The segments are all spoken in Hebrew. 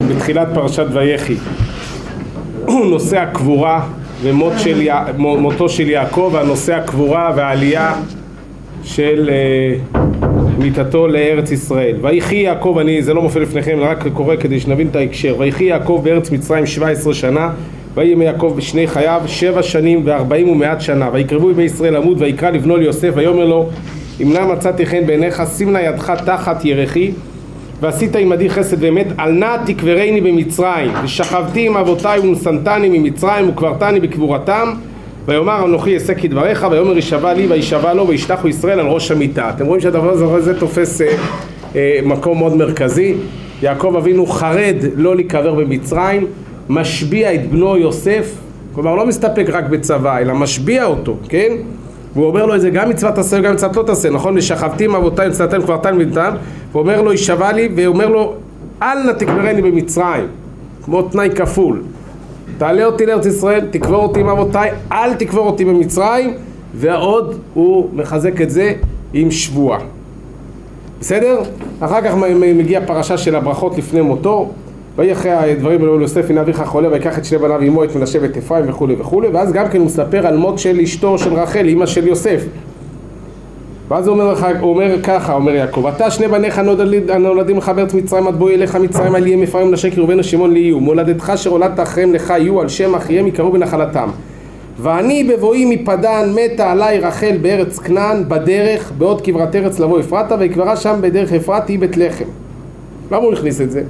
בתחילת פרשת ויחי. נושא הקבורה ומותו של יעקב, והנושא הקבורה והעלייה של מיתתו לארץ ישראל. ויחי יעקב, זה לא מופיע לפניכם, רק קורא כדי שנבין את ההקשר. ויחי יעקב בארץ מצרים 17 שנה, ויהי ימי יעקב בשני חייו 7 שנים ו40 שנה. ויקרבו ימי ישראל למות, ויקרא לבנו ליוסף, ויאמר לו, אם נא מצאתי חן בעיניך, שים נא ידך תחת ירכי, ועשית עמדי חסד ואמת, אל נא תקברני במצרים, ושכבתי עם אבותיי ונשנתני ממצרים וקברתני בקבורתם, ויאמר אנוכי אעשה כדבריך, ויאמר יישבע לי וישבע לו, וישתחו ישראל על ראש המיטה. אתם רואים שהדבר הזה תופס מקום מאוד מרכזי. יעקב אבינו חרד לא להיקבר במצרים, משביע את בנו יוסף, כלומר לא מסתפק רק בצבא אלא משביע אותו, כן? והוא אומר לו את זה גם מצוות תעשה וגם מצוות לא תעשה, נכון? ושכבתי עם אבותיי ונשנתני וקברתני במצרים, ואומר לו יישבע לי, ואומר לו אל נא תקברני במצרים, כמו תנאי כפול. תעלה אותי לארץ ישראל, תקבור אותי עם אבותיי, אל תקבור אותי במצרים, ועוד הוא מחזק את זה עם שבוע. בסדר? אחר כך מגיע פרשה של הברכות לפני מותו, ויהי אחרי הדברים האלו יוסף הנה אביך חולה, ויקח את שני בניו עמו את מנשה ואת אפרים וכו' וכו', ואז גם כן הוא מספר על מות של אשתו של רחל, אמא של יוסף. ואז הוא אומר ככה, אומר יעקב, אתה שני בניך הנולדים לך בארץ מצרים, עד בואי אליך מצרים, על יהיה אפרים מנשה קרובינו שמעון לי יהיו, מולדתך שהולדת אחריהם לך יהיו, על שם אחיהם יקראו בנחלתם. ואני בבואי מפדן מתה עליי רחל בארץ כנען בדרך, בעוד כברת ארץ לבוא אפרתה, ויקברה שם בדרך אפרת היא בית לחם. למה הוא הכניס את זה?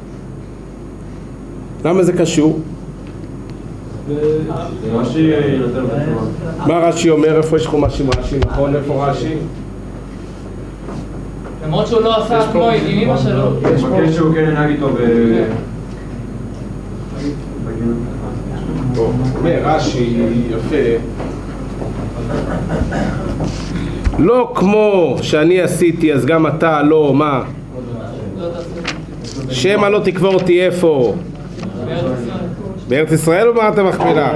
למה זה קשור? מה רש"י אומר? איפה יש חומשים רש"י? נכון? איפה רש"י? למרות שהוא לא עשה כמו עם אמא שלו. יש מקל שהוא כן נהג איתו אומר רש"י יפה, לא כמו שאני עשיתי אז גם אתה לא, מה? שמא לא תקבור אותי איפה? בארץ ישראל או מערת המכפלה?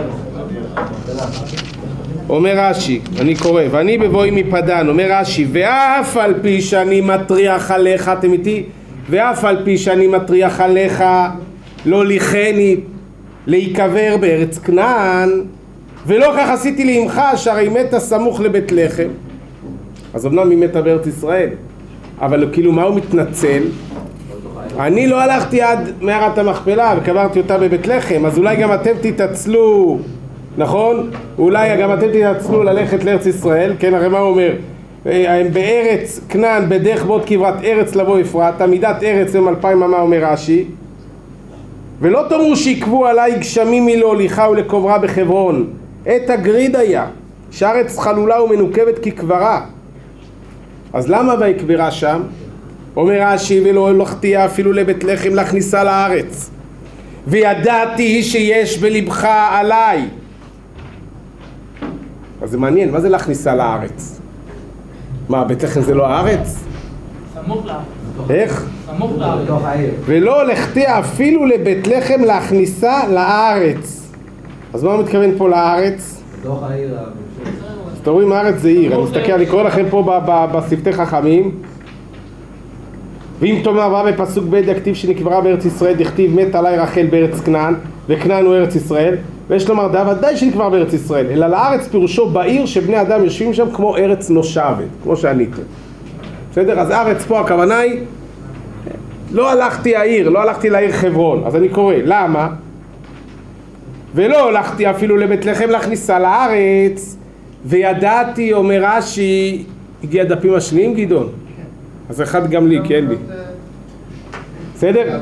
אומר רש"י, אני קורא, ואני בבואי מפדן, אומר רש"י, ואף על פי שאני מטריח עליך, אתם איתי? ואף על פי שאני מטריח עליך לא ליחני להיקבר בארץ כנען, ולא כך עשיתי לאמך שהרי מתה סמוך לבית לחם. אז אמנם היא מתה בארץ ישראל, אבל כאילו מה הוא מתנצל? אני לא הלכתי עד מערת המכפלה וקברתי אותה בבית לחם, אז אולי גם אתם תתעצלו, נכון? אולי גם אתם תתעצלו ללכת לארץ ישראל, כן? הרי מה הוא אומר? בארץ כנען בדרך בעוד כברת ארץ לבוא אפרת, עמידת ארץ הם 2000 אמה, אומר רש"י, ולא תאמרו שיקבו עליי גשמים מלהוליכה ולקוברה בחברון, את הגריד היה שהארץ חלולה ומנוקבת כקברה. אז למה ויקברה שם? אומר רש"י, ולא הלכתי אפילו לבית לחם להכניסה לארץ, וידעתי שיש בלבך עליי. אז זה מעניין, מה זה להכניסה לארץ? מה, בית לחם זה לא הארץ? סמוך לארץ. איך? סמוך לארץ. ולא הלכתי אפילו לבית לחם להכניסה לארץ. אז מה הוא מתכוון פה לארץ? בתוך העיר. אז אתם רואים, הארץ זה עיר. אני מסתכל, אני קורא לכם פה בשפתי חכמים, ואם תאמר בא בפסוק ב' דכתיב שנקברה בארץ ישראל, דכתיב מת עלי רחל בארץ כנען, וכנען הוא ארץ ישראל, ויש לומר דה ודאי שנקברה בארץ ישראל, אלא לארץ פירושו בעיר שבני אדם יושבים שם כמו ארץ נושבת, כמו שעניתם. בסדר? אז ארץ פה הכוונה היא, לא הלכתי העיר, לא הלכתי לעיר חברון. אז אני קורא, למה? ולא הלכתי אפילו לבית לחם להכניסה לארץ, וידעתי, אומר רש"י, הגיע דפים השניים גדעון. אז אחד גם לי, כן לי. בסדר?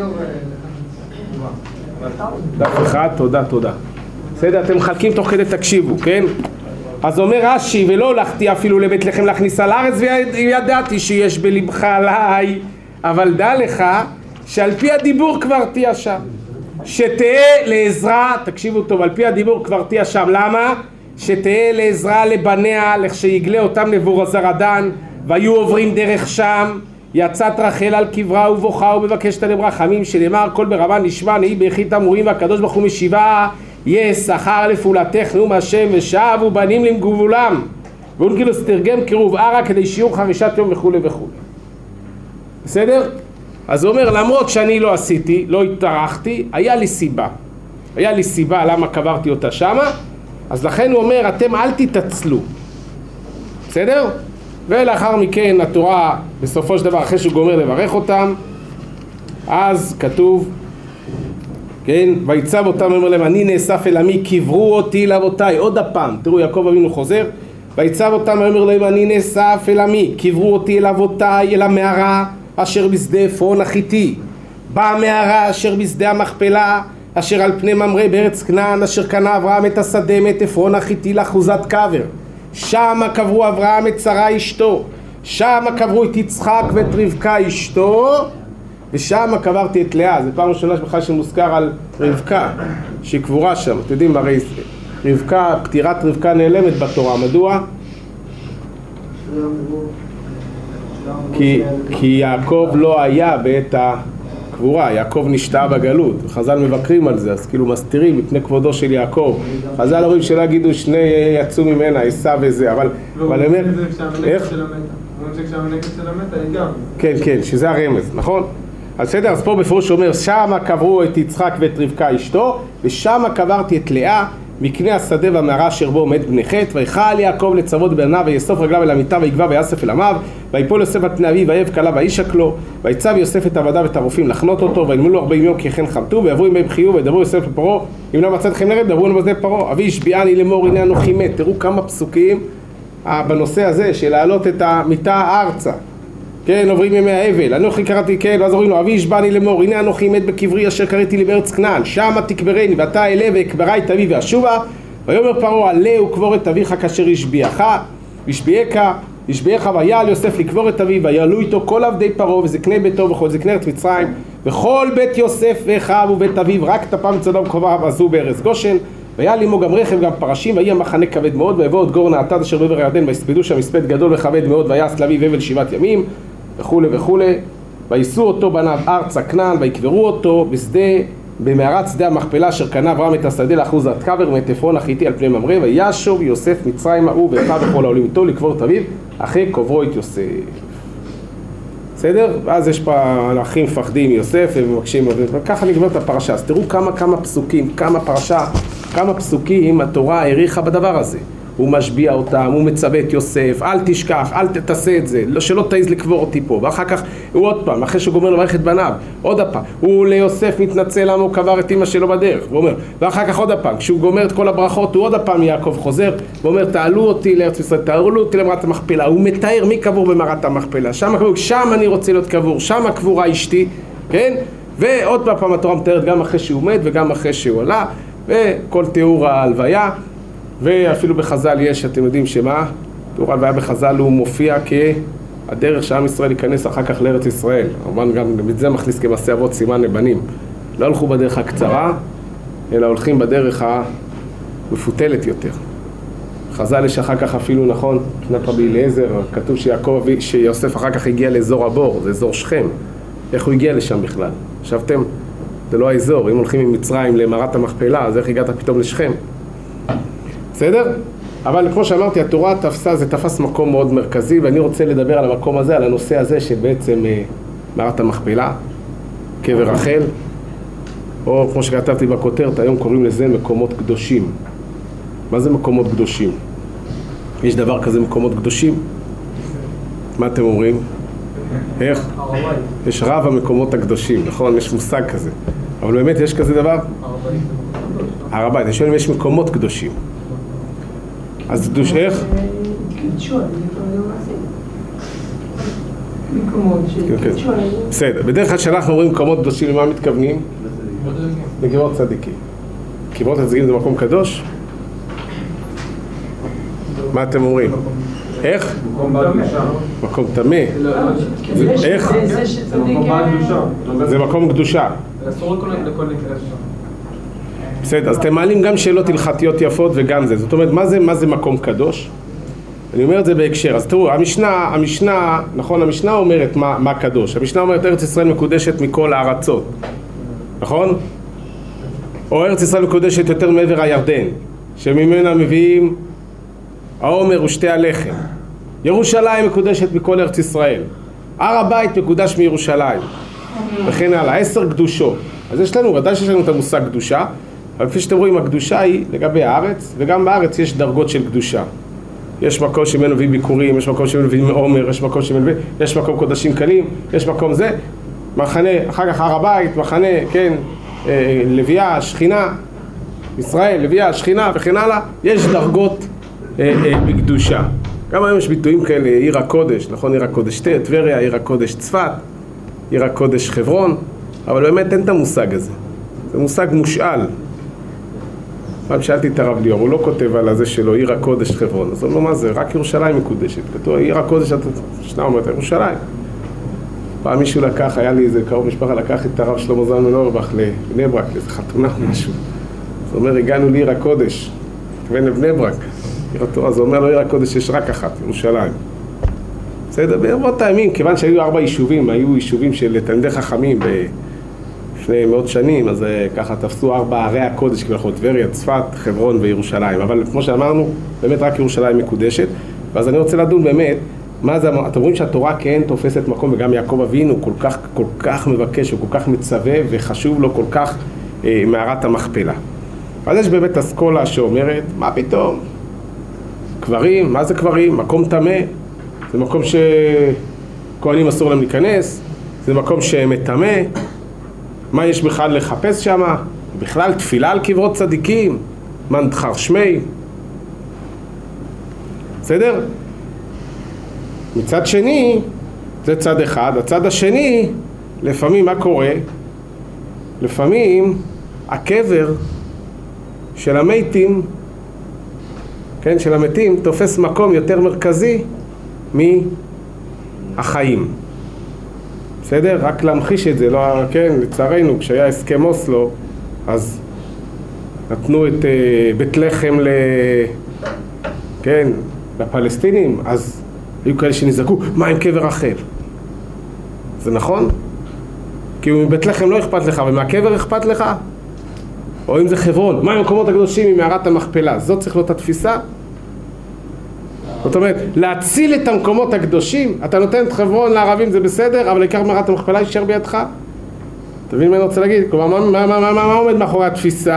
דף אחד, תודה. בסדר, אתם מחלקים תוך כדי תקשיבו, כן? אז אומר רש"י, ולא הלכתי אפילו לבית לחם להכניסה לארץ, וידעתי שיש בלבך עליי, אבל דע לך שעל פי הדיבור כבר תהיה שם. שתהיה לעזרה, תקשיבו טוב, על פי הדיבור כבר תהיה שם. למה? שתהיה לעזרה לבניה, לכשיגלה אותם נבוזראדן, והיו עוברים דרך שם, יצאת רחל על קברה ובוכה ומבקשת עליהם רחמים, שנאמר כל ברמה נשמע נהי ביחי תמורים, והקדוש ברוך הוא משיבה יש שכר לפעולתך נאום השם, ושבו בנים למגבולם. ואונקילוס תרגם קירוב ערה כדי שיעור חרישת יום וכו' וכו'. בסדר? אז הוא אומר, למרות שאני לא עשיתי, לא התארחתי, היה לי סיבה. היה לי סיבה למה קברתי אותה שמה, אז לכן הוא אומר, אתם אל תתעצלו. בסדר? ולאחר מכן התורה, בסופו של דבר, אחרי שהוא גומר לברך אותם, אז כתוב, כן, ויצב אותם, אומר להם, אני נאסף אל עמי, קברו אותי לאבותיי. עוד הפעם, תראו, יעקב אבינו חוזר, ויצב אותם, אומר להם, אני נאסף אל עמי, קברו אותי אל אבותיי, אל המערה אשר בשדה עפרון החיתי, במערה אשר בשדה המכפלה, אשר על פני ממרא בארץ כנען, אשר קנה אברהם את השדה מאת עפרון החיתי לאחוזת קבר. שמה קברו אברהם את שרה אשתו, שמה קברו את יצחק ואת רבקה אשתו, ושמה קברתי את לאה. זה פעם ראשונה שבכלל שמוזכר על רבקה שהיא קבורה שם. אתם יודעים, הרי רבקה, פטירת רבקה נעלמת בתורה. מדוע? כי יעקב לא היה בעת הקבורה, יעקב נשתעה בגלות. חז"ל מבקרים על זה, אז כאילו מסתירים מפני כבודו של יעקב. חז"ל אומרים שלא יגידו שני יצאו ממנה, עשיו וזה, אבל באמת, איך? כשהמנקת של המתה היא גם. כן, כן, שזה הרמז, נכון? אז בסדר, אז פה בפירוש אומר, שמה קברו את יצחק ואת רבקה אשתו, ושמה קברתי את לאה, מקנה השדה והמערה אשר בו מת בני חת, ויחל יעקב לצוות בניו, ויאסוף רגליו אל המיטה, ויגבע ויאסף אל עמיו, ויפול יוסף על פני אביו, ויהב כלה וישק לו, ויצב יוסף את עבדיו ואת הרופאים לחנות אותו, וילמו לו 40 יום כי כן חמתו, ויעברו ימי בחיו, וידברו יוסף לפרעה, אם לא מצא אתכם לרד, דברו באוזני פרעה, אבי השביעני לאמור, הנה אנוכי מת. תראו כמה פסוקים בנושא הזה של להעלות את המיטה ארצה. כן, עוברים ימי האבל, אנוכי קראתי, כן, ואז אומרים לו, אבי השבעני לאמור, הנה אנוכי מת בקברי אשר קראתי לי בארץ כנען, שמה תקברני, ואתה אלה ואקברה את אבי ואשובה. ויאמר פרעה, עלה וקבור את אביך כאשר השביעך, ויעל יוסף לקבור את אביו, ויעלו איתו כל עבדי פרעה וזקני ביתו וכל זקני ארץ מצרים, וכל בית יוסף ואחיו ובית אביו, רק טפם מצודם וכובעיו עזו בארץ גושן, ויעל עמו גם רכב גם פרשים, ויהי המחנה כבד מאוד, ויבואו את גור נעתד אשר בעבר הירדן, ויספדו שם מספד גדול וכבד מאוד, ויעש לאביו אבל 7 ימים, וכולי וכולי. וייסעו אותו בניו ארצה כנען, ויקברו אותו בשדה, במערת שדה המכפלה אשר קנה אברהם את השדה לאחוזת קבר מאת עפרון החיתי על פני ממרא, וישוב יוסף מצרימה הוא ואחיו וכל העולים איתו לקבור את אביו אחרי קוברו את יוסף. בסדר? ואז יש פה אחים מפחדים מיוסף ומבקשים, וככה נגמר את הפרשה. אז תראו כמה פסוקים, כמה פסוקים התורה העריכה בדבר הזה. הוא משביע אותם, הוא מצווה את יוסף, אל תשכח, אל תעשה את זה, שלא תעיז לקבור אותי פה. ואחר כך הוא עוד פעם, אחרי שהוא גומר לברך את בניו, עוד הפעם, הוא ליוסף מתנצל למה הוא קבר את אמא שלו בדרך, הוא אומר, ואחר כך עוד הפעם, כשהוא גומר את כל הברכות, הוא עוד הפעם יעקב חוזר, ואומר, תעלו אותי לארץ ישראל, תעלו אותי למערת המכפלה. הוא מתאר מי קבור במערת המכפלה, שם אני רוצה להיות קבור, שם קבורה אשתי, כן? ועוד פעם התורה מתארת גם אחרי שהוא מת וגם אחרי שהוא עלה, וכל תיאור ההלוויה. ואפילו בחז"ל יש, אתם יודעים שמה? תיאור ההלוויה בחז"ל הוא מופיע כהדרך שעם ישראל ייכנס אחר כך לארץ ישראל. הרמב"ן גם את זה מכניס כמעשה אבות סימן לבנים. לא הלכו בדרך הקצרה, אלא הולכים בדרך המפותלת יותר. חז"ל יש אחר כך אפילו, נכון, מבחינת רבי אליעזר, כתוב שיוסף אחר כך הגיע לאזור הבור, זה אזור שכם. איך הוא הגיע לשם בכלל? חשבתם? זה לא האזור, אם הולכים ממצרים למערת המכפלה, אז איך הגעת פתאום לשכם? בסדר? אבל כמו שאמרתי, התורה זה תפס מקום מאוד מרכזי, ואני רוצה לדבר על המקום הזה, על הנושא הזה שבעצם מערת המכפלה, קבר רחל, או כמו שכתבתי בכותרת, היום קוראים לזה מקומות קדושים. מה זה מקומות קדושים? יש דבר כזה מקומות קדושים? מה אתם אומרים? איך? יש רב המקומות הקדושים, נכון? יש מושג כזה. אבל באמת יש כזה דבר? הר הבית. אני שואל אם יש מקומות קדושים. אז קדוש איך? בסדר. בדרך כלל כשאנחנו אומרים מקומות קדושים, למה מתכוונים? לקברות צדיקים. קברות הצדיקים זה מקום קדוש? מה אתם אומרים? איך? מקום טמא. איך? זה מקום קדושה. בסדר, אז אתם מעלים גם שאלות הלכתיות יפות וגם זה. זאת אומרת, מה זה מקום קדוש? אני אומר את זה בהקשר. אז תראו, המשנה, נכון, המשנה אומרת מה קדוש. המשנה אומרת ארץ ישראל מקודשת מכל הארצות. נכון? או ארץ ישראל מקודשת יותר מעבר הירדן, שממנה מביאים העומר ושתי הלחם. ירושלים מקודשת מכל ארץ ישראל. הר הבית מקודש מירושלים. וכן הלאה, 10 קדושות. אז יש לנו, ודאי שיש לנו את המושג קדושה, אבל כפי שאתם רואים, הקדושה היא לגבי הארץ, וגם בארץ יש דרגות של קדושה. יש מקום שמנו מביא ביקורים, יש מקום שמנו מביא עומר, יש מקום שמנו מביא, יש מקום קודשים קלים, יש מקום זה, מחנה, אחר כך הר הבית, מחנה, כן, לוויה, שכינה, ישראל, לוויה, שכינה וכן הלאה, יש דרגות בקדושה. גם היום יש ביטויים כאלה, עיר הקודש, נכון, עיר הקודש טבריה, עיר הקודש צפת, עיר הקודש חברון, אבל באמת אין את המושג הזה, זה מושג מושאל. פעם שאלתי את הרב ליאור, הוא לא כותב על הזה שלו, עיר הקודש חברון, אז הוא אומר, מה זה? רק ירושלים מקודשת, כתוב, עיר הקודש, שנה אומרת, ירושלים. פעם מישהו לקח, היה לי איזה קרוב משפחה, לקח את הרב שלמה זלמן אוירבך לבני ברק, לאיזה חתונה או משהו. אז הוא אומר, הגענו לעיר הקודש, כיוון לבני ברק. אז הוא אומר לו, עיר הקודש יש רק אחת, ירושלים. בסדר, ברבות הימים, כיוון שהיו 4 יישובים, היו יישובים של תלמידי חכמים לפני מאות שנים, אז ככה תפסו 4 ערי הקודש, כביכול טבריה, צפת, חברון וירושלים. אבל כמו שאמרנו, באמת רק ירושלים מקודשת. ואז אני רוצה לדון באמת, מה זה, אתם רואים שהתורה כן תופסת מקום, וגם יעקב אבינו כל כך מבקש, הוא כל כך מצווה, וחשוב לו כל כך מערת המכפלה. אז יש באמת אסכולה שאומרת, מה פתאום? קברים, מה זה קברים? מקום טמא, זה מקום שכהנים אסור להם להיכנס, זה מקום שמטמא, מה יש בכלל לחפש שם? בכלל תפילה על קברות צדיקים, מנדחר שמי. בסדר? מצד שני, זה צד אחד, הצד השני, לפעמים מה קורה? לפעמים הקבר של המתים, כן, של המתים, תופס מקום יותר מרכזי מהחיים. בסדר? רק להמחיש את זה, לא, כן, לצערנו, כשהיה הסכם אוסלו, אז נתנו את בית לחם כן, לפלסטינים, אז היו כאלה שנזעקו, מה עם קבר אחר? זה נכון? כי מבית לחם לא אכפת לך, ומהקבר אכפת לך? או אם זה חברון, מה עם המקומות הקדושים ממערת המכפלה? זאת צריך להיות התפיסה? זאת אומרת, להציל את המקומות הקדושים, אתה נותן את חברון לערבים זה בסדר, אבל עיקר מערת המכפלה יישאר בידך? אתה מבין מה אני רוצה להגיד? כלומר, מה עומד מאחורי התפיסה?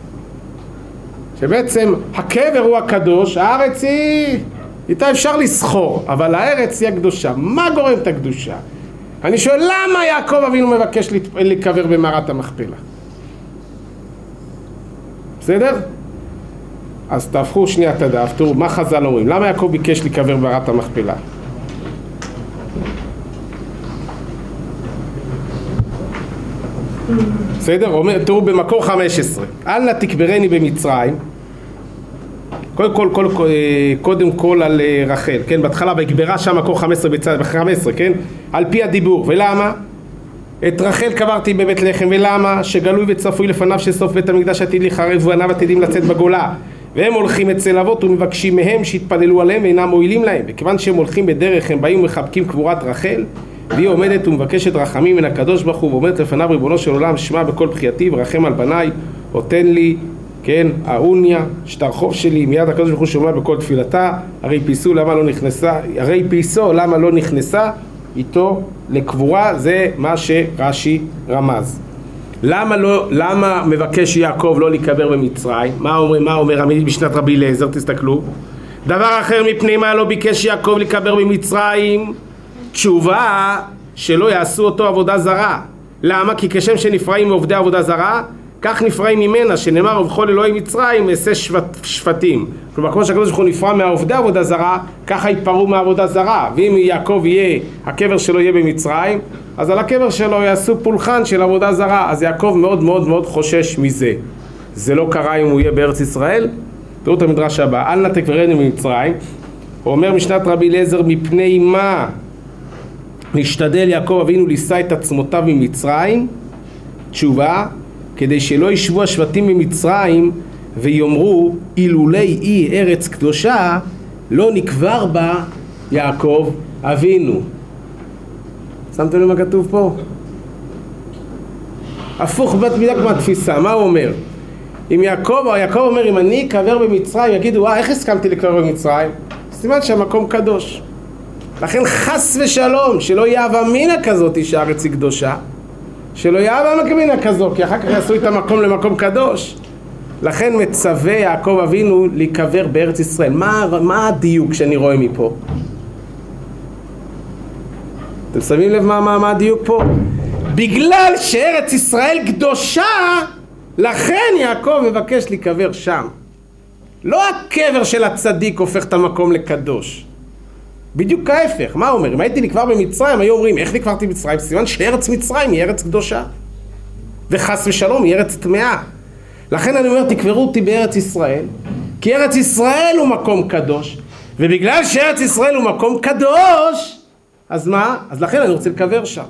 שבעצם הקבר הוא הקדוש, הארץ היא... איתה אפשר לסחור, אבל הארץ היא הקדושה. מה גורם את הקדושה? אני שואל, למה יעקב אבינו מבקש להיקבר במערת המכפלה? בסדר? אז תהפכו שנייה את הדף, תראו, מה חז"ל אומרים? למה יעקב ביקש להיקבר במערת המכפלה? בסדר? אומר, תראו, במקור 15. אל נא תקברני במצרים. קודם כל על רחל, כן? בהתחלה בקברה שם מקור 15 בצד, 15, כן? על פי הדיבור. ולמה? את רחל קברתי בבית לחם. ולמה? שגלוי וצפוי לפניו שסוף בית המקדש עתיד להיחרב ובניו עתידים לצאת בגולה. והם הולכים אצל אבות ומבקשים מהם שיתפללו עליהם ואינם מועילים להם. וכיוון שהם הולכים בדרך הם באים ומחבקים קבורת רחל, והיא עומדת ומבקשת רחמים מן הקדוש ברוך הוא ואומרת לפניו ריבונו של עולם שמע בכל בחייתי ורחם על בניי ותן לי, כן, האוניה שטר חוב שלי. מיד הקדוש ברוך הוא שומע בכל תפילתה. הרי פייסו למה לא נכנסה איתו לקבורה, זה מה שרש"י רמז. למה מבקש יעקב לא להיקבר במצרים? מה אומר משנת רבי אליעזר? תסתכלו. דבר אחר מפני מה לא ביקש יעקב להיקבר במצרים? תשובה שלא יעשו אותו עבודה זרה. למה? כי כשם שנפרעים מעובדי עבודה זרה, כך נפרעים ממנה, שנאמר ובכל אלוהי מצרים אעשה שבטים. כלומר, כמו שהקדוש ברוך הוא נפרע מעובדי עבודה זרה, ככה ייפרעו מעבודה זרה. ואם יעקב יהיה, הקבר שלו יהיה במצרים, אז על הקבר שלו יעשו פולחן של עבודה זרה. אז יעקב מאוד מאוד מאוד חושש מזה. זה לא קרה אם הוא יהיה בארץ ישראל. תראו את המדרש הבא, אל נא תקברני במצרים. הוא אומר משנת רבי אליעזר, מפני מה נשתדל יעקב אבינו לישא את עצמותיו ממצרים? תשובה, כדי שלא ישבו השבטים ממצרים ויאמרו אילולי היא ארץ קדושה לא נקבר בה יעקב אבינו. שמתם למה כתוב פה? הפוך בדיוק מהתפיסה. מה הוא אומר? אם יעקב אומר אם אני אקבר במצרים יגידו איך הסכמתי לקבר במצרים? סימן שהמקום קדוש. לכן חס ושלום שלא יהיה הווה אמינא כזאת שהארץ היא קדושה. שלא יהיה אבא מקבינה כזו, כי אחר כך יעשו את המקום למקום קדוש. לכן מצווה יעקב אבינו להיקבר בארץ ישראל. מה הדיוק שאני רואה מפה? אתם שמים לב מה הדיוק פה? בגלל שארץ ישראל קדושה, לכן יעקב מבקש להיקבר שם. לא הקבר של הצדיק הופך את המקום לקדוש. בדיוק ההפך. מה אומר? אם הייתי נקבר במצרים, היו אומרים, איך נקברתי במצרים? סימן שארץ מצרים היא ארץ קדושה. וחס ושלום היא ארץ טמאה. לכן אני אומר, תקברו אותי בארץ ישראל, כי ארץ ישראל הוא מקום קדוש, ובגלל שארץ ישראל הוא מקום קדוש, אז מה? אז לכן אני רוצה לקבר שם.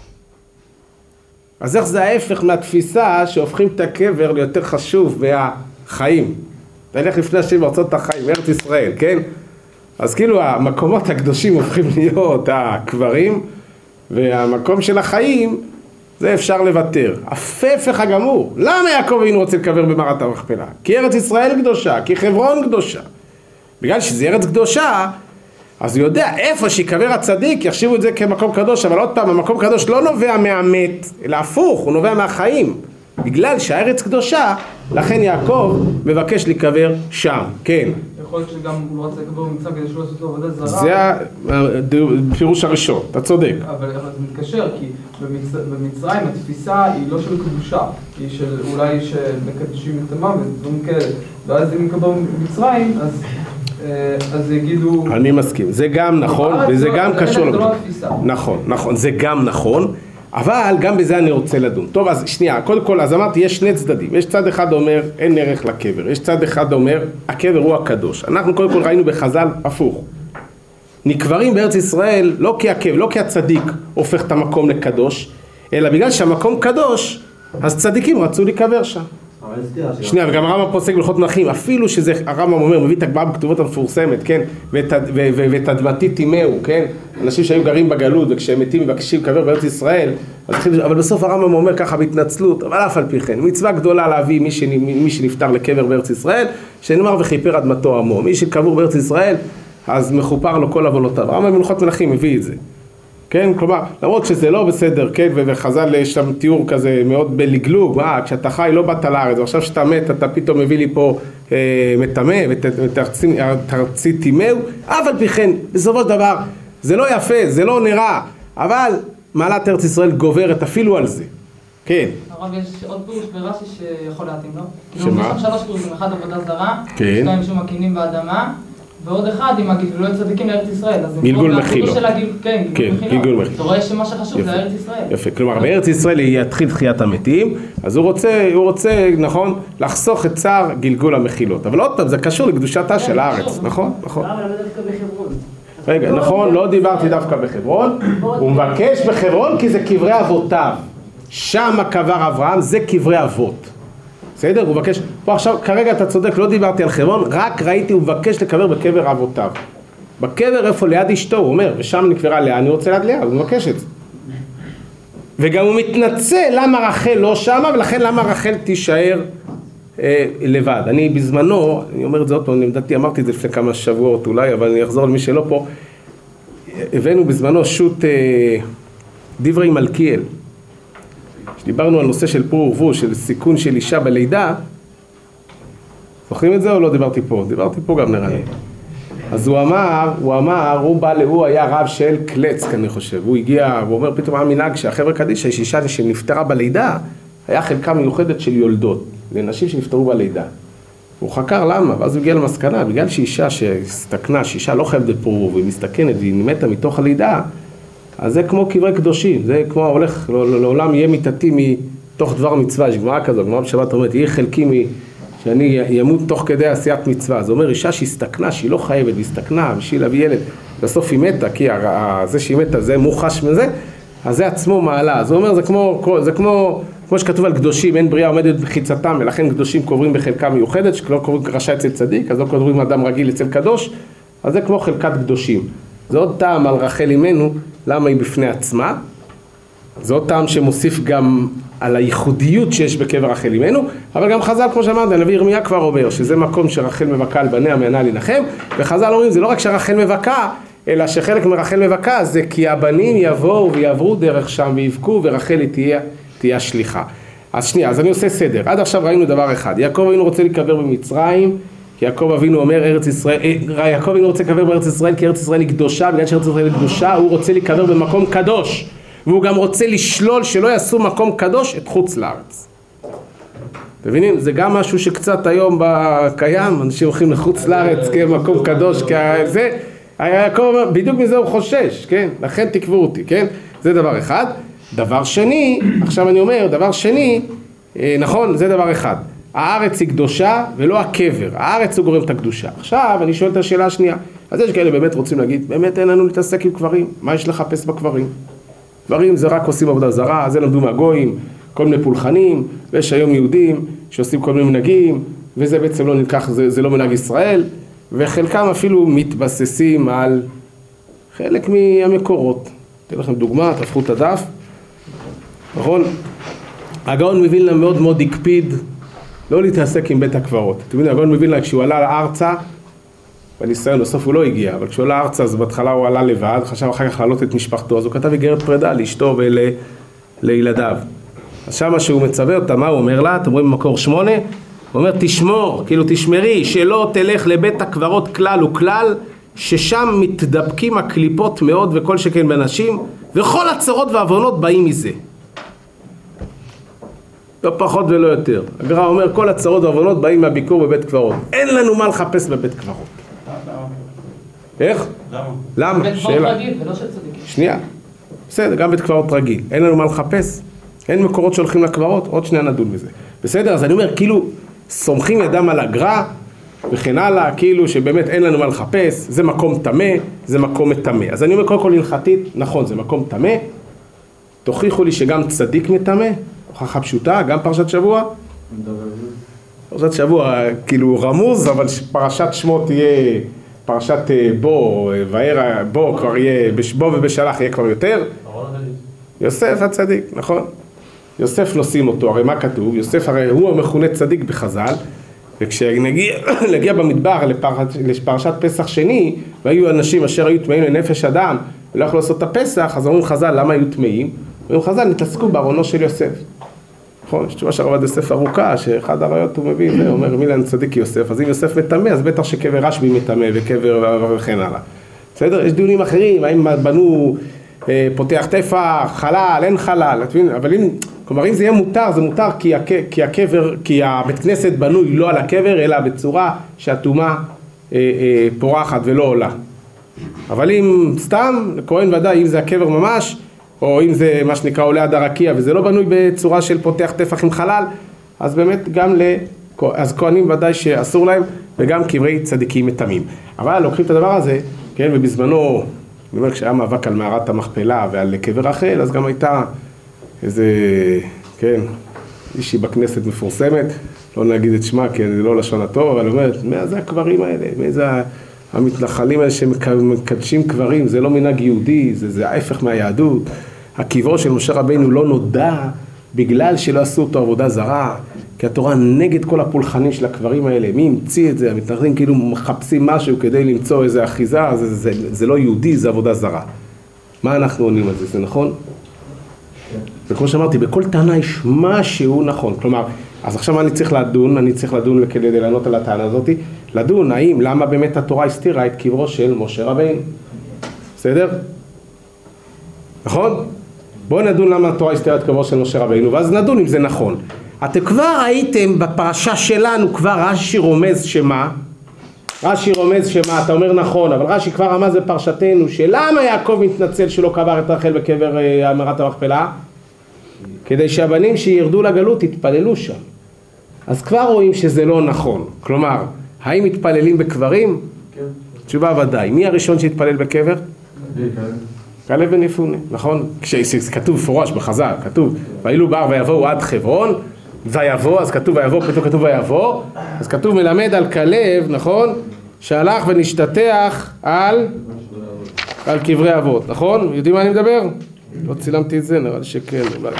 אז איך זה ההפך מהתפיסה שהופכים את הקבר ליותר חשוב מהחיים? תלך לפני השם בארצות החיים, בארץ ישראל, כן? אז כאילו המקומות הקדושים הופכים להיות הקברים, והמקום של החיים זה אפשר לוותר. ההפך הגמור. למה יעקב אבינו רוצה לקבר במערת המכפלה? כי ארץ ישראל קדושה, כי חברון קדושה. בגלל שזה ארץ קדושה, אז הוא יודע איפה שיקבר הצדיק, יחשיבו את זה כמקום קדוש, אבל עוד פעם, המקום קדוש לא נובע מהמת, אלא הפוך, הוא נובע מהחיים. בגלל שהארץ קדושה, לכן יעקב מבקש לקבר שם. כן. יכול להיות שגם הוא רצה לקבר במצרים כדי שלא לעשות לו עבודה זרה. זה הפירוש הראשון, אתה צודק. אבל זה מתקשר, כי במצרים התפיסה היא לא של קדושה, היא של אולי שמקדשים את המוות ודברים כאלה. ואז אם יקבר במצרים, אז יגידו... אני מסכים, זה גם נכון, וזה גם קשור... נכון, זה גם נכון, אבל גם בזה אני רוצה לדון. טוב, אז שנייה, קודם כל, אז אמרתי, יש שני צדדים. יש צד אחד אומר, אין ערך לקבר. יש צד אחד אומר, הקבר הוא הקדוש. אנחנו קודם כל ראינו בחז"ל הפוך. נקברים בארץ ישראל, לא כי הקבר, לא כי הצדיק הופך את המקום לקדוש, אלא בגלל שהמקום קדוש, אז צדיקים רצו להיקבר שם. שנייה, וגם הרמב"ם פוסק בהלכות מלכים, אפילו שזה, הרמב"ם אומר, מביא את הגמרא בכתובות המפורסמת, כן? ואת אדמתי טימאו, כן? אנשים שהיו גרים בגלות וכשהם מתים מבקשים לקבר בארץ ישראל, אבל בסוף הרמב"ם אומר ככה בהתנצלות, אבל אף על פי כן, מצווה גדולה להביא מי שנפטר לקבר בארץ ישראל, שנאמר וכיפר אדמתו עמו. מי שקבור בארץ ישראל, אז מחופר לו כל עוונותיו. הרמב"ם בהלכות מלכים מביא את זה. כן, כלומר, למרות שזה לא בסדר, כן, וחז"ל יש שם תיאור כזה מאוד בלגלוג, כשאתה חי לא באת לארץ, ועכשיו שאתה מת, אתה פתאום מביא לי פה מטמא, ותרצי טימאו, אבל פי כן, בסופו של דבר, זה לא יפה, זה לא נראה, אבל מעלת ארץ ישראל גוברת אפילו על זה, כן. הרב, יש עוד פירוש ברש"י שיכול להתאים, לא? שמה? יש שם 3 פירושים, אחד עבודה זרה, כן. 2 שמקינים באדמה, ועוד אחד עם הגלגולות צדיקים לארץ ישראל. גלגול מחילות. כן, גלגול מחילות. אתה רואה שמה שחשוב זה ארץ ישראל. יפה, כלומר בארץ ישראל יתחיל תחיית המתים, אז הוא רוצה, נכון, לחסוך את צער גלגול המחילות. אבל עוד פעם, זה קשור לקדושתה של הארץ, נכון? נכון. למה דווקא בחברון? רגע, נכון, לא דיברתי דווקא בחברון, הוא מבקש בחברון כי זה קברי אבותיו. שם קבר אברהם, זה קברי אבות. בסדר? הוא מבקש, פה עכשיו, כרגע אתה צודק, לא דיברתי על חברון, רק ראיתי, הוא מבקש לקבר בקבר אבותיו. בקבר איפה? ליד אשתו, הוא אומר, ושם נקברה לאה, אני רוצה ליד לאה, הוא מבקש את זה. וגם הוא מתנצל למה רחל לא שמה, ולכן למה רחל תישאר לבד. אני בזמנו, אני אומר את זה עוד פעם, אמרתי את זה לפני כמה שבועות אולי, אבל אני אחזור למי שלא פה, הבאנו בזמנו שו"ת דברי מלכיאל. דיברנו על נושא של פור ורבו, של סיכון של אישה בלידה. זוכרים את זה או לא דיברתי פה? דיברתי פה גם נראה לי. אז הוא היה רב של קלצק, אני חושב. הוא הגיע, הוא אומר פתאום המנהג שהחבר'ה קדישא, יש אישה שנפטרה בלידה, היה חלקה מיוחדת של יולדות, לנשים שנפטרו בלידה. הוא חקר למה, ואז הוא הגיע למסקנה, בגלל שאישה שהסתכנה, שאישה לא חייבת בפור ורבו, והיא מסתכנת והיא מתה מתוך הלידה, אז זה כמו קברי קדושים, זה כמו הולך לעולם יהיה מיתתי מתוך דבר מצווה, יש גמרא כזו, גמרא בשבת אומרת, יהיה חלקי שאני ימות תוך כדי עשיית מצווה. זה אומר אישה שהסתכנה, שהיא לא חייבת, והסתכנה בשביל להביא ילד, בסוף היא מתה, כי זה שהיא מתה זה מוחש מזה, אז זה עצמו מעלה. זה אומר, זה כמו שכתוב על קדושים, אין בריאה עומדת בחיצתם, ולכן קדושים קוברים בחלקה מיוחדת, שלא קוברים רשע אצל צדיק, אז לא קוברים אדם רגיל אצל קדוש, אז זה כמו חלקת קדושים. זה עוד טעם על רחל אמנו, למה היא בפני עצמה. זה עוד טעם שמוסיף גם על הייחודיות שיש בקבר רחל אמנו, אבל גם חז"ל, כמו שאמרתי, הנביא ירמיה כבר אומר, שזה מקום שרחל מבכה על בניה מענה לנחם, וחז"ל אומרים, זה לא רק שרחל מבכה, אלא שחלק מרחל מבכה, זה כי הבנים יבואו ויעברו דרך שם ויבכו, ורחל היא תהיה תהיה השליחה. אז שנייה, אז אני עושה סדר. עד עכשיו ראינו דבר אחד, יעקב אבינו רוצה להיקבר במצרים, כי יעקב אבינו אומר ארץ ישראל, יעקב אבינו רוצה להיקבר בארץ ישראל, כי ארץ ישראל היא קדושה, בגלל שארץ ישראל היא קדושה, הוא רוצה להיקבר במקום קדוש, והוא גם רוצה לשלול שלא יעשו מקום קדוש את חוץ לארץ. מבינים? זה גם משהו שקצת היום בקיים, אנשים הולכים לחוץ לארץ כמקום קדוש, זה, יעקב בדיוק מזה הוא חושש, כן? לכן תקבעו אותי, כן? זה דבר אחד. דבר שני, עכשיו אני אומר, דבר שני, נכון, זה דבר אחד. הארץ היא קדושה ולא הקבר, הארץ הוא גורם את הקדושה. עכשיו אני שואל את השאלה השנייה, אז יש כאלה באמת רוצים להגיד, באמת אין לנו להתעסק עם קברים, מה יש לחפש בקברים? קברים זה רק עושים עבודה זרה, זה למדו מהגויים, כל מיני פולחנים, ויש היום יהודים שעושים כל מיני מנהגים, וזה בעצם לא נלקח, זה לא מנהג ישראל, וחלקם אפילו מתבססים על חלק מהמקורות. אתן לכם דוגמה, תהפכו את הדף, נכון? הגאון מווילנה מאוד מאוד הקפיד לא להתעסק עם בית הקברות. אתם יודעים, הגאון מווילנה כשהוא עלה לארצה, בניסיון בסוף הוא לא הגיע, אבל כשהוא עלה לארצה אז בהתחלה הוא עלה לבד, חשב אחר כך לעלות את משפחתו, אז הוא כתב איגרת פרידה לאשתו ולילדיו. אז שמה שהוא מצווה אותה, מה הוא אומר לה? אתם רואים במקור 8? הוא אומר תשמור, כאילו תשמרי, שלא תלך לבית הקברות כלל וכלל, ששם מתדבקים הקליפות מאוד וכל שכן באנשים, וכל הצרות והעוונות באים מזה. לא פחות ולא יותר. הגר"א אומר כל הצרות והעוונות באים מהביקור בבית קברות. אין לנו מה לחפש בבית קברות. איך? למה? בית קברות רגיל ולא של צדיקים. שנייה. בסדר, גם בית קברות רגיל. אין לנו מה לחפש. אין מקורות שהולכים לקברות, עוד שנייה נדון בזה. בסדר, אז אני אומר, כאילו, סומכים ידם על הגר"א, וכן הלאה, כאילו שבאמת אין לנו מה לחפש, זה מקום טמא, זה מקום מטמא. אז אני אומר, קודם כל הלכתית, נכון, זה מקום טמא, תוכיחו לי שגם צדיק מטמא, הוכחה פשוטה, גם פרשת שבוע. פרשת שבוע, כאילו רמוז, אבל פרשת שמות תהיה פרשת בו, בו כבר יהיה, בו ובשלח יהיה כבר יותר. יוסף הצדיק, נכון? יוסף נושאים אותו, הרי מה כתוב? יוסף הרי הוא המכונה צדיק בחז"ל, וכשנגיע במדבר לפרשת פסח שני, והיו אנשים אשר היו טמאים לנפש אדם, ולא יכלו לעשות את הפסח, אז אומרים חז"ל, למה היו טמאים? אומרים חז"ל, נתעסקו בארונו של יוסף. נכון? יש תשובה שהרב יוסף ארוכה, שאחד הראיות הוא מביא, זה אומר, מילן צדיק יוסף, אז אם יוסף מטמא, אז בטח שקבר רשב"י מטמא, וקבר וכן הלאה. בסדר? יש דיונים אחרים, האם בנו פותח טפח, חלל, אין חלל, אבל אם, כלומר, אם זה יהיה מותר, זה מותר כי הקבר, כי הבית כנסת בנוי לא על הקבר, אלא בצורה שהטומאה פורחת ולא עולה. אבל אם סתם, לכהן ודאי, אם זה הקבר ממש, או אם זה מה שנקרא עולה עד הרקיע, וזה לא בנוי בצורה של פותח טפח עם חלל, אז באמת גם אז כהנים ודאי שאסור להם, וגם קברי צדיקים מטמאים. אבל לוקחים את הדבר הזה, כן, ובזמנו, אני אומר, כשהיה מאבק על מערת המכפלה ועל קבר רחל, אז גם הייתה איזה, כן, אישי בכנסת מפורסמת, לא נגיד את שמה, כי זה לא לשון הטוב, אבל אומרת, מה זה הקברים האלה? מה זה המתנחלים האלה שמקדשים קברים? זה לא מנהג יהודי, זה ההפך מהיהדות. הקברו של משה רבינו לא נודע בגלל שלא עשו אותו עבודה זרה, כי התורה נגד כל הפולחנים של הקברים האלה. מי המציא את זה? המתנחלים כאילו מחפשים משהו כדי למצוא איזה אחיזה, זה לא יהודי, זה עבודה זרה. מה אנחנו עונים על זה? זה נכון? וכמו שאמרתי, בכל טענה יש משהו נכון. כלומר, אז עכשיו מה אני צריך לדון? אני צריך לדון כדי לענות על הטענה הזאת. לדון, האם, למה באמת התורה הסתירה את קברו של משה רבינו? בסדר? נכון? בואו נדון למה התורה הסתירה את קברו של משה רבינו, ואז נדון אם זה נכון. אתם כבר ראיתם בפרשה שלנו, כבר רש"י רומז שמה? רש"י רומז שמה? אתה אומר נכון, אבל רש"י כבר רמז בפרשתנו, שלמה יעקב מתנצל שלא קבר את רחל בקבר מערת המכפלה? כדי שהבנים שירדו לגלות יתפללו שם. אז כבר רואים שזה לא נכון. כלומר, האם מתפללים בקברים? כן. תשובה ודאי. מי הראשון שהתפלל בקבר? כלב בן יפונה, נכון? כשכתוב פורש בחז"ל, כתוב, ואילו בר ויבואו עד חברון, ויבוא, אז כתוב ויבוא, פתאום כתוב ויבוא, אז כתוב מלמד על כלב, נכון? שהלך ונשתטח על קברי אבות, נכון? יודעים מה אני מדבר? לא צילמתי את זה, נראה לי שכן, אולי.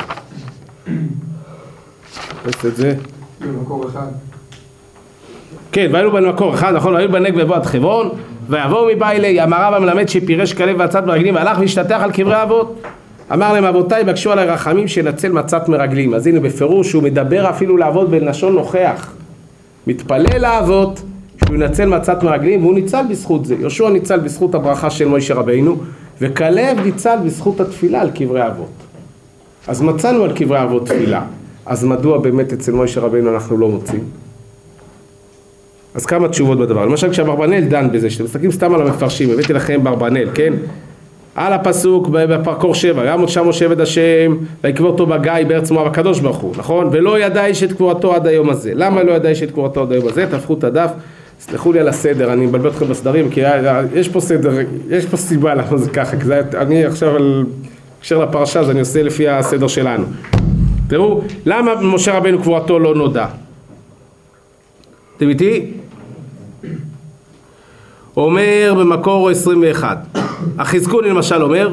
תפס את זה. במקור אחד. כן, והיינו במקור אחד, נכון? והיו בנגב ויבוא עד חברון, ויבואו מבעילי, אמר רבא מלמד שפירש כלב ועצת ברגלים, והלך והשתטח על קברי אבות. אמר להם אבותיי בקשו עליי רחמים שנצל מצת מרגלים. אז הנה בפירוש הוא מדבר אפילו לעבוד בלשון נוכח, מתפלל לעבוד שהוא ינצל מצת מרגלים, והוא ניצל בזכות זה. יהושע ניצל בזכות הברכה של משה רבינו, וכלב ניצל בזכות התפילה על קברי אבות. אז מצאנו על קברי אבות תפילה, אז מדוע באמת אצל משה רבינו אנחנו לא מוצאים? אז כמה תשובות בדבר. למשל כשאברבנאל דן בזה, שאתם מסתכלים סתם על המפרשים, הבאתי לכם באברבנאל, כן? על הפסוק בפרקור 7, יעמוד שם משה עבד השם ויקבור אותו בגיא בארץ מואב הקדוש ברוך הוא, נכון? ולא ידע איש את קבורתו עד היום הזה. למה לא ידע איש את קבורתו עד היום הזה? תהפכו את הדף, סלחו לי על הסדר, אני מבלבל אתכם בסדרים, כי יש פה סדר, יש פה סיבה למה זה ככה, כי אני עכשיו על קשר לפרשה, אז אני עושה לפי הסדר שלנו. תראו, למה משה רבינו קבורתו לא נודע? אתם איתי? אומר במקור 21, החזקוני למשל אומר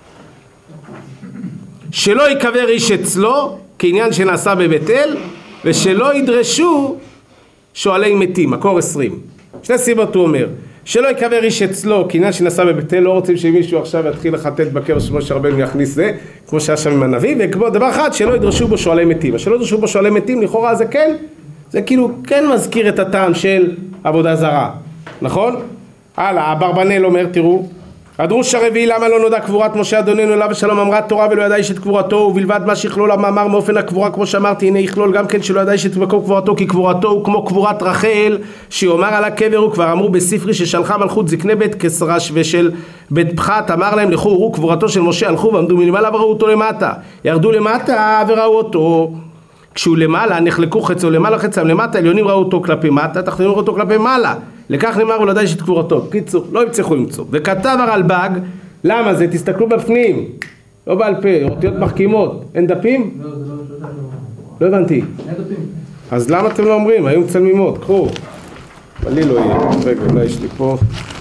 שלא יקבר איש אצלו כעניין שנעשה בבית אל, ושלא ידרשו שואלי מתים, מקור 20. שתי סיבות הוא אומר, שלא יקבר איש אצלו כעניין שנעשה בבית אל, לא רוצים שמישהו עכשיו יתחיל לחטט בקבר של משה רבינו ויכניס זה, כמו שהיה שם עם הנביא, וכמו דבר אחד, שלא ידרשו בו שואלי מתים. שלא ידרשו בו שואלי מתים, לכאורה זה כן, זה כאילו כן מזכיר את הטעם של עבודה זרה, נכון? הלאה, אברבנאל אומר, תראו, הדרוש הרביעי, למה לא נודע קבורת משה אדוננו אליו ושלום, אמרה תורה ולא ידע איש את קבורתו, ובלבד מה שיכלול המאמר מאופן הקבורה, כמו שאמרתי, הנה יכלול גם כן שלא ידע איש את מקום קבורתו, כי קבורתו הוא כמו קבורת רחל, שיאמר על הקבר, הוא כבר אמרו בספרי ששלחה מלכות זקני בית כסרש ושל בית פחת, אמר להם לכו ראו קבורתו של משה, הלכו ועמדו מלמעלה וראו אותו למטה, ירדו למטה וראו אותו, כשהוא למעלה נחלקו חצו למעלה חצם למטה, עליונים ראו אותו כלפי מטה, תחתונים ראו אותו כלפי מעלה, לכך נאמר ולא ידע איש את קבורתו. קיצור, לא יצטרכו למצוא. וכתב הרלב"ג, למה זה? תסתכלו בפנים, לא בעל פה, אותיות מחכימות. אין דפים? לא, זה לא הבנתי. אין דפים. אז למה אתם לא אומרים? היו מצלמימות, קחו. אבל לי לא יהיה. רגע, אולי יש לי פה.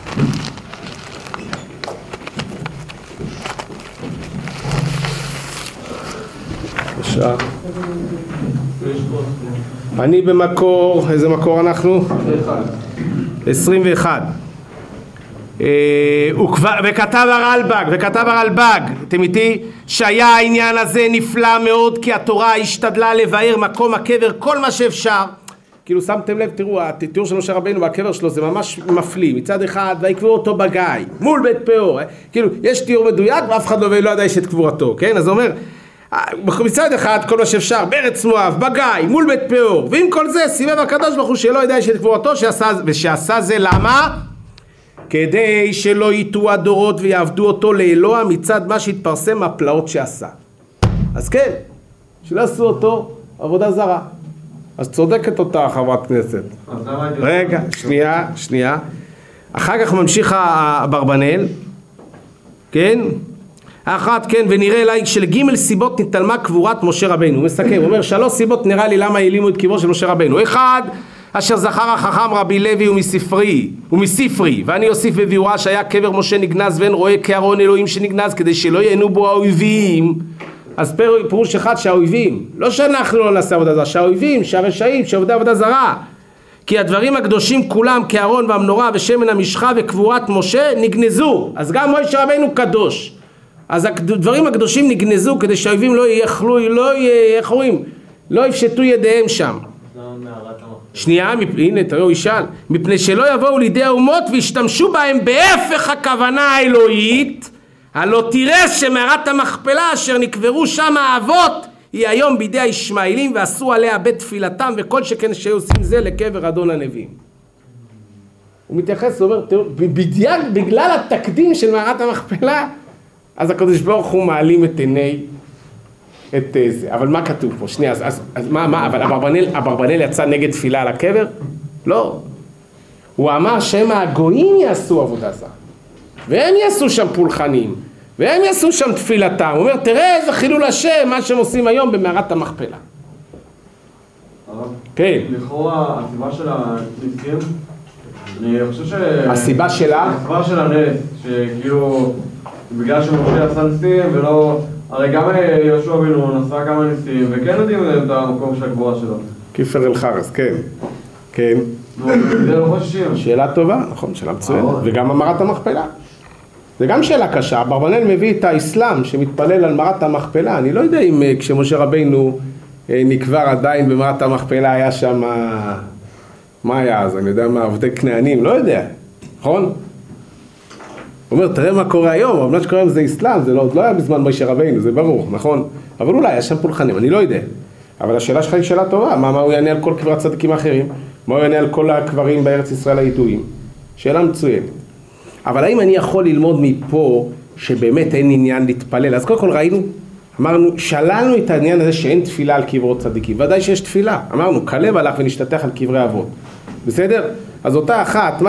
בשעה. אני במקור, איזה מקור אנחנו? 21. וכתב הרלב"ג, אתם איתי? שהיה העניין הזה נפלא מאוד, כי התורה השתדלה לבאר מקום הקבר כל מה שאפשר. כאילו שמתם לב, תראו, התיאור של משה רבינו והקבר שלו זה ממש מפליא. מצד אחד, ויקברו אותו בגיא, מול בית פאור. כאילו, יש תיאור מדויק ואף אחד לא ידע איש את קבורתו, כן? אז הוא אומר, מצד אחד כל מה שאפשר, בארץ מואב, בגיא, מול בית פאור, ועם כל זה סיבב הקדוש ברוך הוא שלא ידע איש את קבורתו, ושעשה זה למה? כדי שלא יטעו הדורות ויעבדו אותו לאלוה מצד מה שהתפרסם מהפלאות שעשה. אז כן, שלא עשו אותו עבודה זרה. אז צודקת אותה חברת כנסת. רגע, שנייה. אחר כך ממשיך אברבנאל, כן? אחת, כן, ונראה אליי שלג' סיבות נתעלמה קבורת משה רבינו. הוא מסכם, הוא אומר 3 סיבות נראה לי למה העלימו את קברו של משה רבינו. 1, אשר זכר החכם רבי לוי ומספרי, ואני אוסיף בביאורה שהיה קבר משה נגנז ואין רואה כארון אלוהים שנגנז, כדי שלא ייהנו בו האויבים. אז פירוש אחד שהאויבים, לא שאנחנו לא נעשה עבודה זרה, שהאויבים, שהרשעים, שעובדי עבודה זרה, כי הדברים הקדושים כולם כארון והמנורה ושמן המשחה וקבורת משה נגנזו. אז גם משה רבינו קדוש, אז הדברים הקדושים נגנזו כדי שהאויבים לא יפשטו ידיהם שם. שנייה, הנה תראו ישאל, מפני שלא יבואו לידי האומות וישתמשו בהם בהפך הכוונה האלוהית, הלא תראה שמערת המכפלה אשר נקברו שם האבות היא היום בידי הישמעאלים ועשו עליה בית תפילתם, וכל שכן שהיו עושים זה לקבר אדון הנביאים. הוא מתייחס, הוא אומר, בגלל התקדים של מערת המכפלה, אז הקדוש ברוך הוא מעלים את עיני את זה. אבל מה כתוב פה? שנייה, אז מה? אבל אברבנאל יצא נגד תפילה על הקבר? לא. הוא אמר שהם הגויים יעשו עבודה זרה, והם יעשו שם פולחנים, והם יעשו שם תפילתם. הוא אומר, תראה איזה חילול השם, מה שהם עושים היום במערת המכפלה. כן. לכאורה, הסיבה של הניסים, אני חושב הסיבה שלה? הסיבה של הנס, שכאילו, בגלל שמשה עשה ניסים ולא... הרי גם יהושע בן נון עשה כמה ניסים, וכן יודעים את המקום של הקבורה שלו. כיפר אל חרס, כן. כן. זה לא חוששים. שאלה טובה, נכון, שאלה מצוינת. וגם מערת המכפלה. זה גם שאלה קשה. אברבנאל מביא את האסלאם שמתפלל על מערת המכפלה. אני לא יודע אם כשמשה רבינו נקבר עדיין במערת המכפלה היה שם, מה היה אז? אני יודע מה, עבדי כנענים, לא יודע, נכון? הוא אומר, תראה מה קורה היום, אבל מה שקורה היום זה אסלאם, זה לא היה בזמן משה רבינו, זה ברור, נכון? אבל אולי היה שם פולחנים, אני לא יודע. אבל השאלה שלך היא שאלה טובה, מה הוא יענה על כל קברי צדיקים האחרים? מה הוא יענה על כל הקברים בארץ ישראל הידועים? שאלה מצוינת. אבל האם אני יכול ללמוד מפה שבאמת אין עניין להתפלל? אז קודם כל ראינו, אמרנו, שללנו את העניין הזה שאין תפילה על קברות צדיקים. ודאי שיש תפילה. אמרנו, כלב הלך ונשתתח על קברי אבות. בסדר? אז אותה אחת,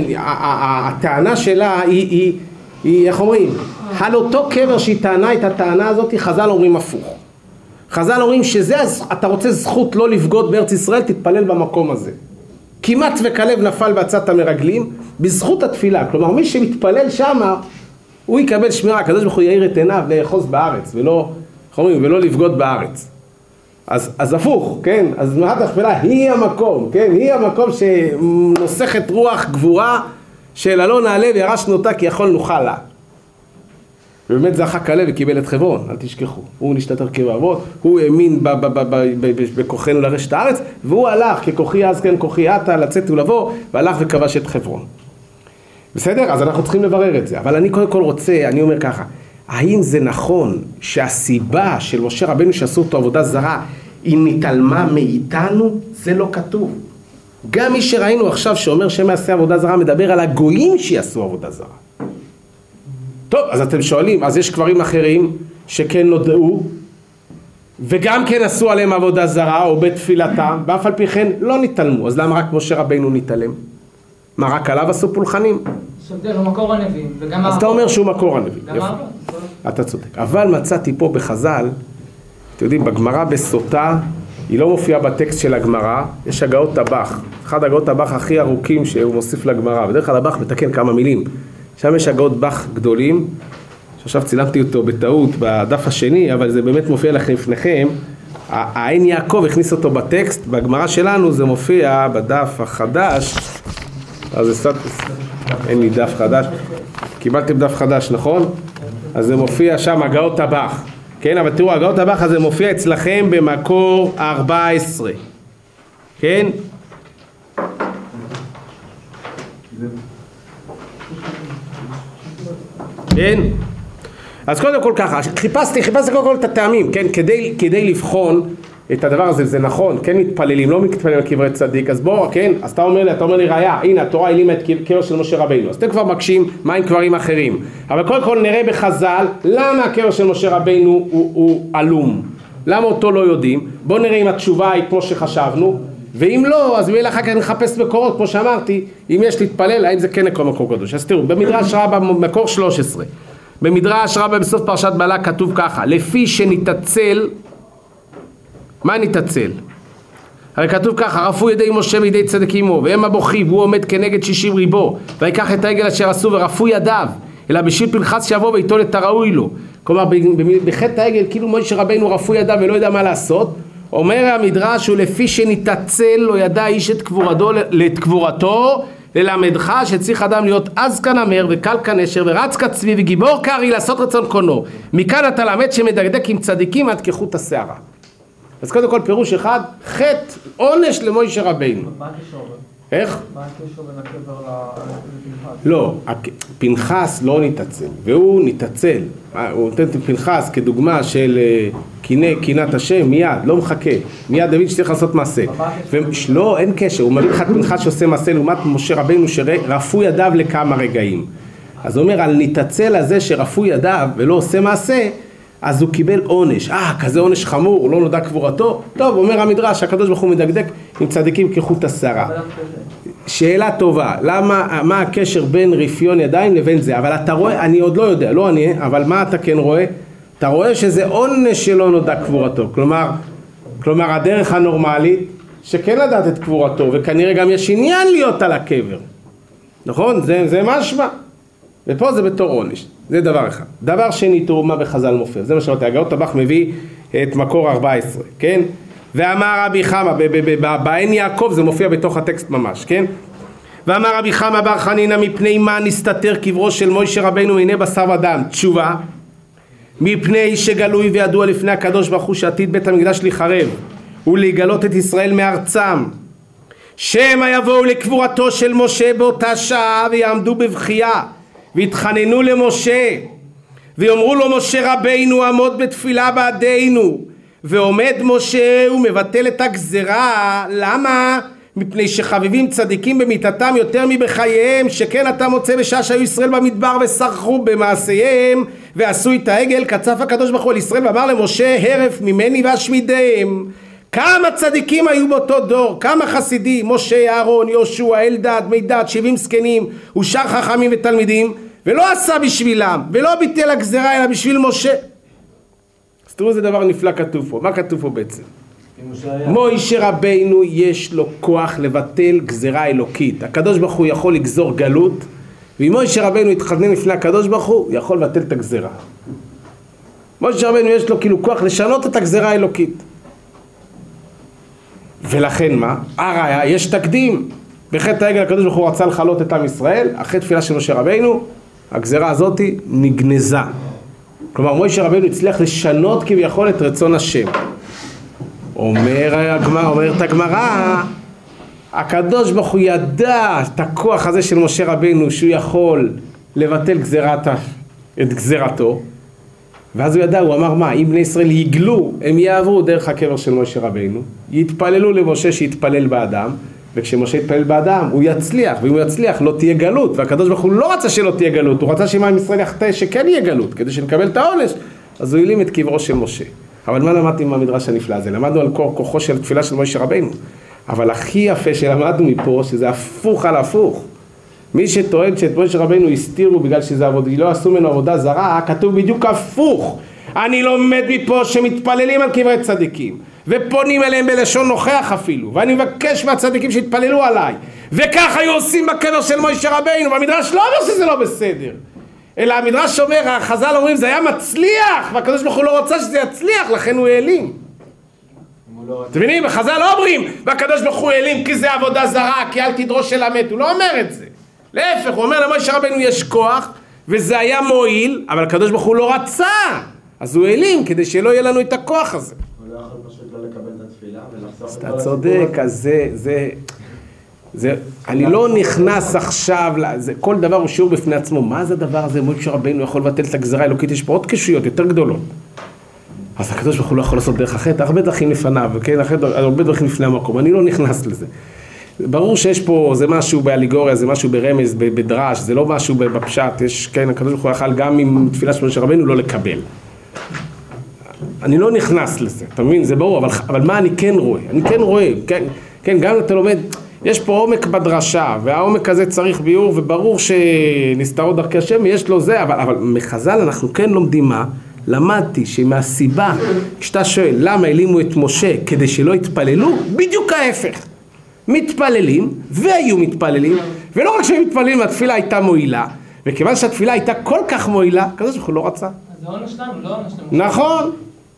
הטענה שלה היא, איך אומרים? על אותו קבר שהיא טענה את הטענה הזאת, חז"ל אומרים הפוך. חז"ל אומרים שזה, אתה רוצה זכות לא לפגוד בארץ ישראל, תתפלל במקום הזה. כמעט וכלב נפל בעצת המרגלים, בזכות התפילה. כלומר, מי שמתפלל שם, הוא יקבל שמירה, הקדוש ברוך הוא יאיר את עיניו לאחוז בארץ, ולא לפגוד בארץ. אז הפוך, כן? אז מערת המכפלה היא המקום, כן? היא המקום שנוסחת רוח גבורה של אלון נעלה וירשנו אותה כי יכול נוכל לה. ובאמת זכה כלב וקיבל את חברון, אל תשכחו. הוא נשתתף קבר אבות, הוא האמין בכוחנו לרשת הארץ, והוא הלך ככוחי אז כן כוחי עתה לצאת ולבוא, והלך וכבש את חברון. בסדר? אז אנחנו צריכים לברר את זה. אבל אני קודם כל רוצה, אני אומר ככה, האם זה נכון שהסיבה של משה רבנו שעשו אותו עבודה זרה היא נתעלמה מאיתנו? זה לא כתוב. גם מי שראינו עכשיו שאומר שמעשה עבודה זרה מדבר על הגויים שיעשו עבודה זרה. טוב, אז אתם שואלים, אז יש קברים אחרים שכן נודעו וגם כן עשו עליהם עבודה זרה או בתפילתם, ואף על פי כן לא נתעלמו. אז למה רק משה רבנו נתעלם? מה, רק עליו עשו פולחנים? הוא מקור הנביאים וגם... אז אתה אומר שהוא מקור הנביאים. גם האבות. אתה צודק. אבל מצאתי פה בחז"ל, אתם יודעים, בגמרא בסוטה, היא לא מופיעה בטקסט של הגמרא, יש הגאות טבח. אחד הגאות טבח הכי ארוכים שהוא מוסיף לגמרא, בדרך כלל הבח מתקן כמה מילים. שם יש הגאות בח גדולים, שעכשיו צילמתי אותו בטעות בדף השני, אבל זה באמת מופיע לכם לפניכם. העין יעקב הכניס אותו בטקסט, בגמרא שלנו זה מופיע בדף החדש, אז זה אין לי דף חדש, קיבלתם דף חדש, נכון? אז זה מופיע שם הגאות טבח, כן? אבל תראו, הגאות טבח הזה מופיע אצלכם במקור 14, כן? כן? אז קודם כל ככה, חיפשתי קודם כל את הטעמים, כן? כדי לבחון את הדבר הזה, זה נכון, כן מתפללים, לא מתפללים על קברי צדיק, אז בוא, כן? אז אתה אומר לי ראיה, הנה התורה העלימה את קבר של משה רבינו, אז אתם כבר מקשים מה עם קברים אחרים, אבל קודם כל נראה בחז"ל, למה הקבר של משה רבינו הוא עלום, למה אותו לא יודעים, בוא נראה אם התשובה היא כמו שחשבנו, ואם לא, אז אחר כך נחפש מקורות, כמו שאמרתי, אם יש להתפלל, האם זה כן מקור קדוש. אז תראו, במדרש רבה, מקור 13, במדרש רבה בסוף פרשת בלק כתוב ככה, לפי שנתעצל, מה נתעצל? הרי כתוב ככה, רפו ידי משה וידי צדק עמו, והם הבוכי, והוא עומד כנגד 60 ריבו, ויקח את העגל אשר עשו ורפו ידיו, אלא בשביל פנחס שיבוא ויטול את הראוי לו. כלומר, בחטא העגל, כאילו משה רבינו רפו ידיו ולא יודע מה לעשות, אומר המדרש, ולפי שנתעצל לא ידע איש את קבורתו, ללמדך שצריך אדם להיות עז כנמר וקל כנשר ורץ כצבי וגיבור קרי לעשות רצון קונו. מכאן אתה למד שמדקדק עם צדיקים עד כחוט השערה. אז קודם כל פירוש אחד, חטא, עונש למשה רבינו. מה הקשר? איך? מה הקשר בין הקבר לפנחס? לא, פנחס לא נתעצל, והוא נתעצל. הוא נותן את פנחס כדוגמה של קינת השם, מיד, לא מחכה. מיד דוד שצריך לעשות מעשה. לא, אין קשר, הוא מביא לך את פנחס שעושה מעשה לעומת משה רבינו שרפו ידיו לכמה רגעים. אז הוא אומר, על נתעצל הזה שרפו ידיו ולא עושה מעשה, אז הוא קיבל עונש. כזה עונש חמור, לא נודע קבורתו. טוב, אומר המדרש, הקדוש ברוך הוא מדקדק עם צדיקים כחוט השערה. שאלה טובה, מה הקשר בין רפיון ידיים לבין זה? אבל אתה רואה, אני עוד לא יודע, לא אני, אבל מה אתה כן רואה? אתה רואה שזה עונש שלא נודע קבורתו. כלומר, הדרך הנורמלית, שכן לדעת את קבורתו, וכנראה גם יש עניין להיות על הקבר. נכון? זה משמע. ופה זה בתור עונש. זה דבר אחד. דבר שני, תראו מה בחז"ל מופיע. זה מה שאמרתי, הגאות טבח מביא את מקור 14, כן? ואמר רבי חמא, בעין יעקב זה מופיע בתוך הטקסט ממש, כן? ואמר רבי חמא בר חנינא מפני מה נסתתר קברו של מוישה רבנו מעיני בשר ודם? תשובה, מפני שגלוי וידוע לפני הקדוש ברוך הוא שעתיד בית המקדש להיחרב ולגלות את ישראל מארצם, שמא יבואו לקבורתו של משה באותה שעה ויעמדו בבכייה והתחננו למשה ויאמרו לו משה רבינו עמוד בתפילה בעדנו, ועומד משה ומבטל את הגזרה. למה? מפני שחביבים צדיקים במיתתם יותר מבחייהם, שכן אתה מוצא בשעה שהיו ישראל במדבר וסרחו במעשיהם ועשו את העגל, קצף הקדוש ברוך הוא על ישראל ואמר למשה הרף ממני ואשמידם. כמה צדיקים היו באותו דור, כמה חסידים, משה, אהרון, יהושע, אלדד, מידד, 70 זקנים ושאר חכמים ותלמידים, ולא עשה בשבילם ולא ביטל הגזרה אלא בשביל משה. אז תראו איזה דבר נפלא כתוב פה. מה כתוב פה בעצם? מוישה רבינו יש לו כוח לבטל גזרה אלוקית. הקדוש ברוך הוא יכול לגזור גלות, ואם מוישה רבינו יתחנן לפני הקדוש ברוך הוא יכול לבטל את הגזרה. מוישה רבינו יש לו כאילו כוח לשנות את הגזרה האלוקית. ולכן מה? הראיה, יש תקדים. בחטא העגל הקדוש ברוך הוא רצה לחלות את עם ישראל, אחרי תפילה של משה רבינו הגזרה הזאת נגנזה. כלומר מוישה רבינו הצליח לשנות כביכול את רצון השם. אומרת הגמרא, הקדוש ברוך הוא ידע את הכוח הזה של משה רבינו שהוא יכול לבטל את גזרתו, ואז הוא ידע, הוא אמר מה, אם בני ישראל יגלו, הם יעברו דרך הקבר של משה רבינו, יתפללו למשה שיתפלל באדם, וכשמשה יתפלל באדם הוא יצליח, ואם הוא יצליח לא תהיה גלות, והקדוש ברוך הוא לא רצה שלא תהיה גלות, הוא רצה שעם ישראל יחטא שכן יהיה גלות, כדי שנקבל את העונש, אז הוא העלים את קברו של משה. אבל מה למדתי מהמדרש הנפלא הזה? למדנו על כוחו של תפילה של משה רבינו, אבל הכי יפה שלמדנו מפה, שזה הפוך על הפוך. מי שטוען שאת משה רבינו הסתירו בגלל שזה עבודה, לא עשו ממנו עבודה זרה, כתוב בדיוק הפוך. אני לומד מפה שמתפללים על קברי צדיקים, ופונים אליהם בלשון נוכח אפילו, ואני מבקש מהצדיקים שיתפללו עליי, וכך היו עושים בקבר של משה רבינו, והמדרש לא אומר שזה לא בסדר, אלא המדרש אומר, החז"ל אומרים זה היה מצליח, והקדוש ברוך הוא לא רוצה שזה יצליח, לכן הוא העלים. אתם מבינים? החז"ל לא אומרים, והקדוש ברוך הוא העלים כי זה עבודה זרה, כי אל תדרוש אל המת, הוא לא אומר את זה. להפך, הוא אומר למשה רבינו יש כוח, וזה היה מועיל, אבל הקדוש ברוך הוא לא רצה, אז הוא העלים כדי שלא יהיה לנו את הכוח הזה. הוא לא יכול פשוט לא לקבל את התפילה ולחסוך את כל אתה צודק, אז אני לא נכנס עכשיו, כל דבר הוא שיעור בפני עצמו. מה זה הדבר הזה? משה רבינו יכול לבטל את הגזרה האלוקית, יש פה עוד קשויות יותר גדולות. אז הקדוש ברוך הוא לא יכול לעשות דרך אחרת, הרבה דרכים לפניו, כן? הרבה דרכים לפני המקום, אני לא נכנס לזה. ברור שיש פה, זה משהו באליגוריה, זה משהו ברמז, בדרש, זה לא משהו בפשט, יש, כן, הקדוש ברוך הוא יכול גם עם תפילה של משה רבינו לא לקבל. אני לא נכנס לזה, אתה מבין? זה ברור, אבל מה אני כן רואה? אני כן רואה, כן, גם אתה לומד, יש פה עומק בדרשה, והעומק הזה צריך ביור, וברור שנסתרות דרכי השם, יש לו זה, אבל מחז"ל אנחנו כן לומדים מה? למדתי שמהסיבה, כשאתה שואל למה העלימו את משה כדי שלא יתפללו, בדיוק ההפך. מתפללים, והיו מתפללים, ולא רק שהם מתפללים, התפילה הייתה מועילה, וכיוון שהתפילה הייתה כל כך מועילה, כזה שהוא לא רצה. אז זה עונש לנו, לא עונש לנו. נכון.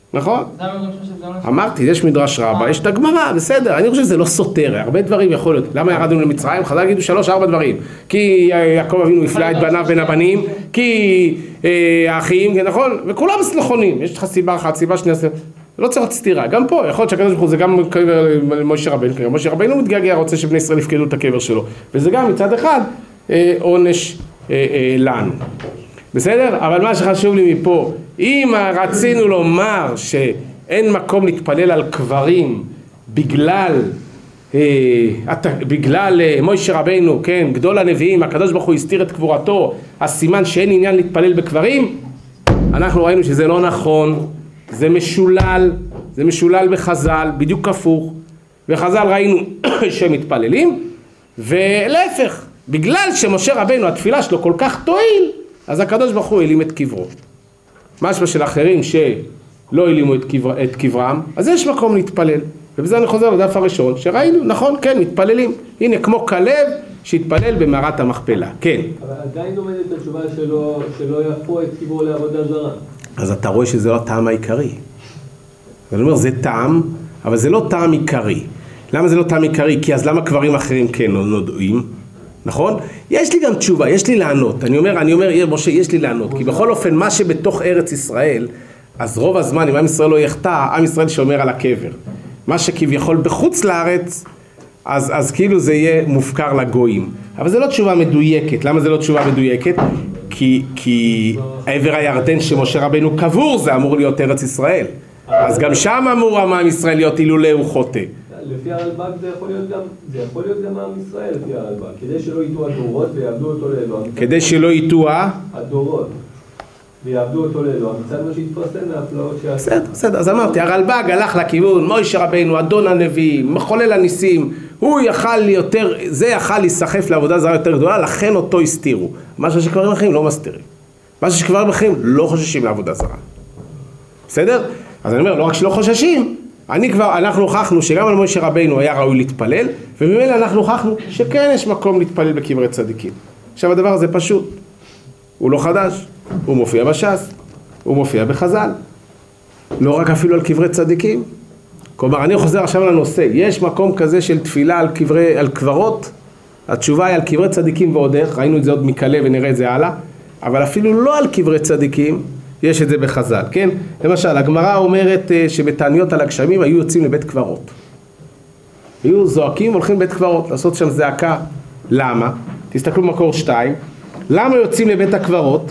אמרתי, יש מדרש רבה, יש את הגמרא, בסדר, אני חושב שזה לא סותר, הרבה דברים יכול להיות. למה ירדנו למצרים? חז"ל יגידו 3-4 דברים. כי יעקב אבינו הפלה את בניו בין הבנים, כי האחים, נכון? וכולם נכונים, יש לך סיבה אחת, סיבה שנייה, לא צריך סתירה. גם פה, יכול להיות שהקדוש ברוך הוא זה גם משה רבינו, משה רבינו מתגעגע, רוצה שבני ישראל יפקדו את הקבר שלו, וזה גם מצד אחד עונש לנו. בסדר? אבל מה שחשוב לי מפה, אם רצינו לומר שאין מקום להתפלל על קברים בגלל משה רבינו, כן, גדול הנביאים, הקדוש ברוך הוא הסתיר את קבורתו, הסימן שאין עניין להתפלל בקברים, אנחנו ראינו שזה לא נכון, זה משולל בחז"ל, בדיוק הפוך, וחז"ל ראינו שהם מתפללים, ולהפך, בגלל שמשה רבינו התפילה שלו כל כך תועיל, אז הקדוש ברוך הוא העלים את קברו. משמע של אחרים שלא העלימו את קברם, אז יש מקום להתפלל. ובזה אני חוזר לדף הראשון, שראינו, נכון, כן, מתפללים. הנה, כמו כלב שהתפלל במערת המכפלה. כן. אבל עדיין עומדת התשובה שלא יהפכו את קברו לעבודה זרה. אז אתה רואה שזה לא הטעם העיקרי. אני אומר, זה טעם, אבל זה לא טעם עיקרי. למה זה לא טעם עיקרי? כי אז למה קברים אחרים כן נודעים? נכון? יש לי גם תשובה, יש לי לענות. אני אומר, משה, יש לי לענות. כי בכל אופן, מה שבתוך ארץ ישראל, אז רוב הזמן, אם עם ישראל לא יחטא, עם ישראל שומר על הקבר. מה שכביכול בחוץ לארץ, אז כאילו זה יהיה מופקר לגויים. אבל זה לא תשובה מדויקת. למה זה לא תשובה מדויקת? כי עבר הירדן שמשה רבנו קבור, זה אמור להיות ארץ ישראל. אז גם שם אמור עם ישראל להיות אילולא הוא חוטא. לפי הרלב"ג זה יכול להיות גם עם ישראל לפי הרלב"ג, כדי שלא יטעו הדורות ויעבדו אותו לאלוה. כדי שלא יטעו הדורות ויעבדו אותו לאלוה, מצד מה שהתפרסם מהפלאות שעשה. בסדר, אז אמרתי, הרלב"ג הלך לכיוון, מוישה רבנו, אדון הנביאים, מחולל הניסים, הוא יכל להיסחף לעבודה זרה יותר גדולה, לכן אותו הסתירו. משהו שקברים אחרים לא מסתירים. משהו שקברים אחרים לא חוששים לעבודה זרה. בסדר? אז אני אומר, לא רק שלא חוששים, אנחנו הוכחנו שגם על מוישה רבנו היה ראוי להתפלל, וממילא אנחנו הוכחנו שכן יש מקום להתפלל בקברי צדיקים. עכשיו הדבר הזה פשוט, הוא לא חדש, הוא מופיע בש"ס, הוא מופיע בחז"ל, לא רק אפילו על קברי צדיקים. כלומר, אני חוזר עכשיו לנושא, יש מקום כזה של תפילה על קברות, התשובה היא על קברי צדיקים ועוד איך, ראינו את זה עוד מקלה ונראה את זה הלאה, אבל אפילו לא על קברי צדיקים, יש את זה בחז"ל, כן? למשל, הגמרא אומרת שבתעניות על הגשמים היו יוצאים לבית קברות. היו זועקים, הולכים לבית קברות, לעשות שם זעקה. למה? תסתכלו במקור 2. למה יוצאים לבית הקברות?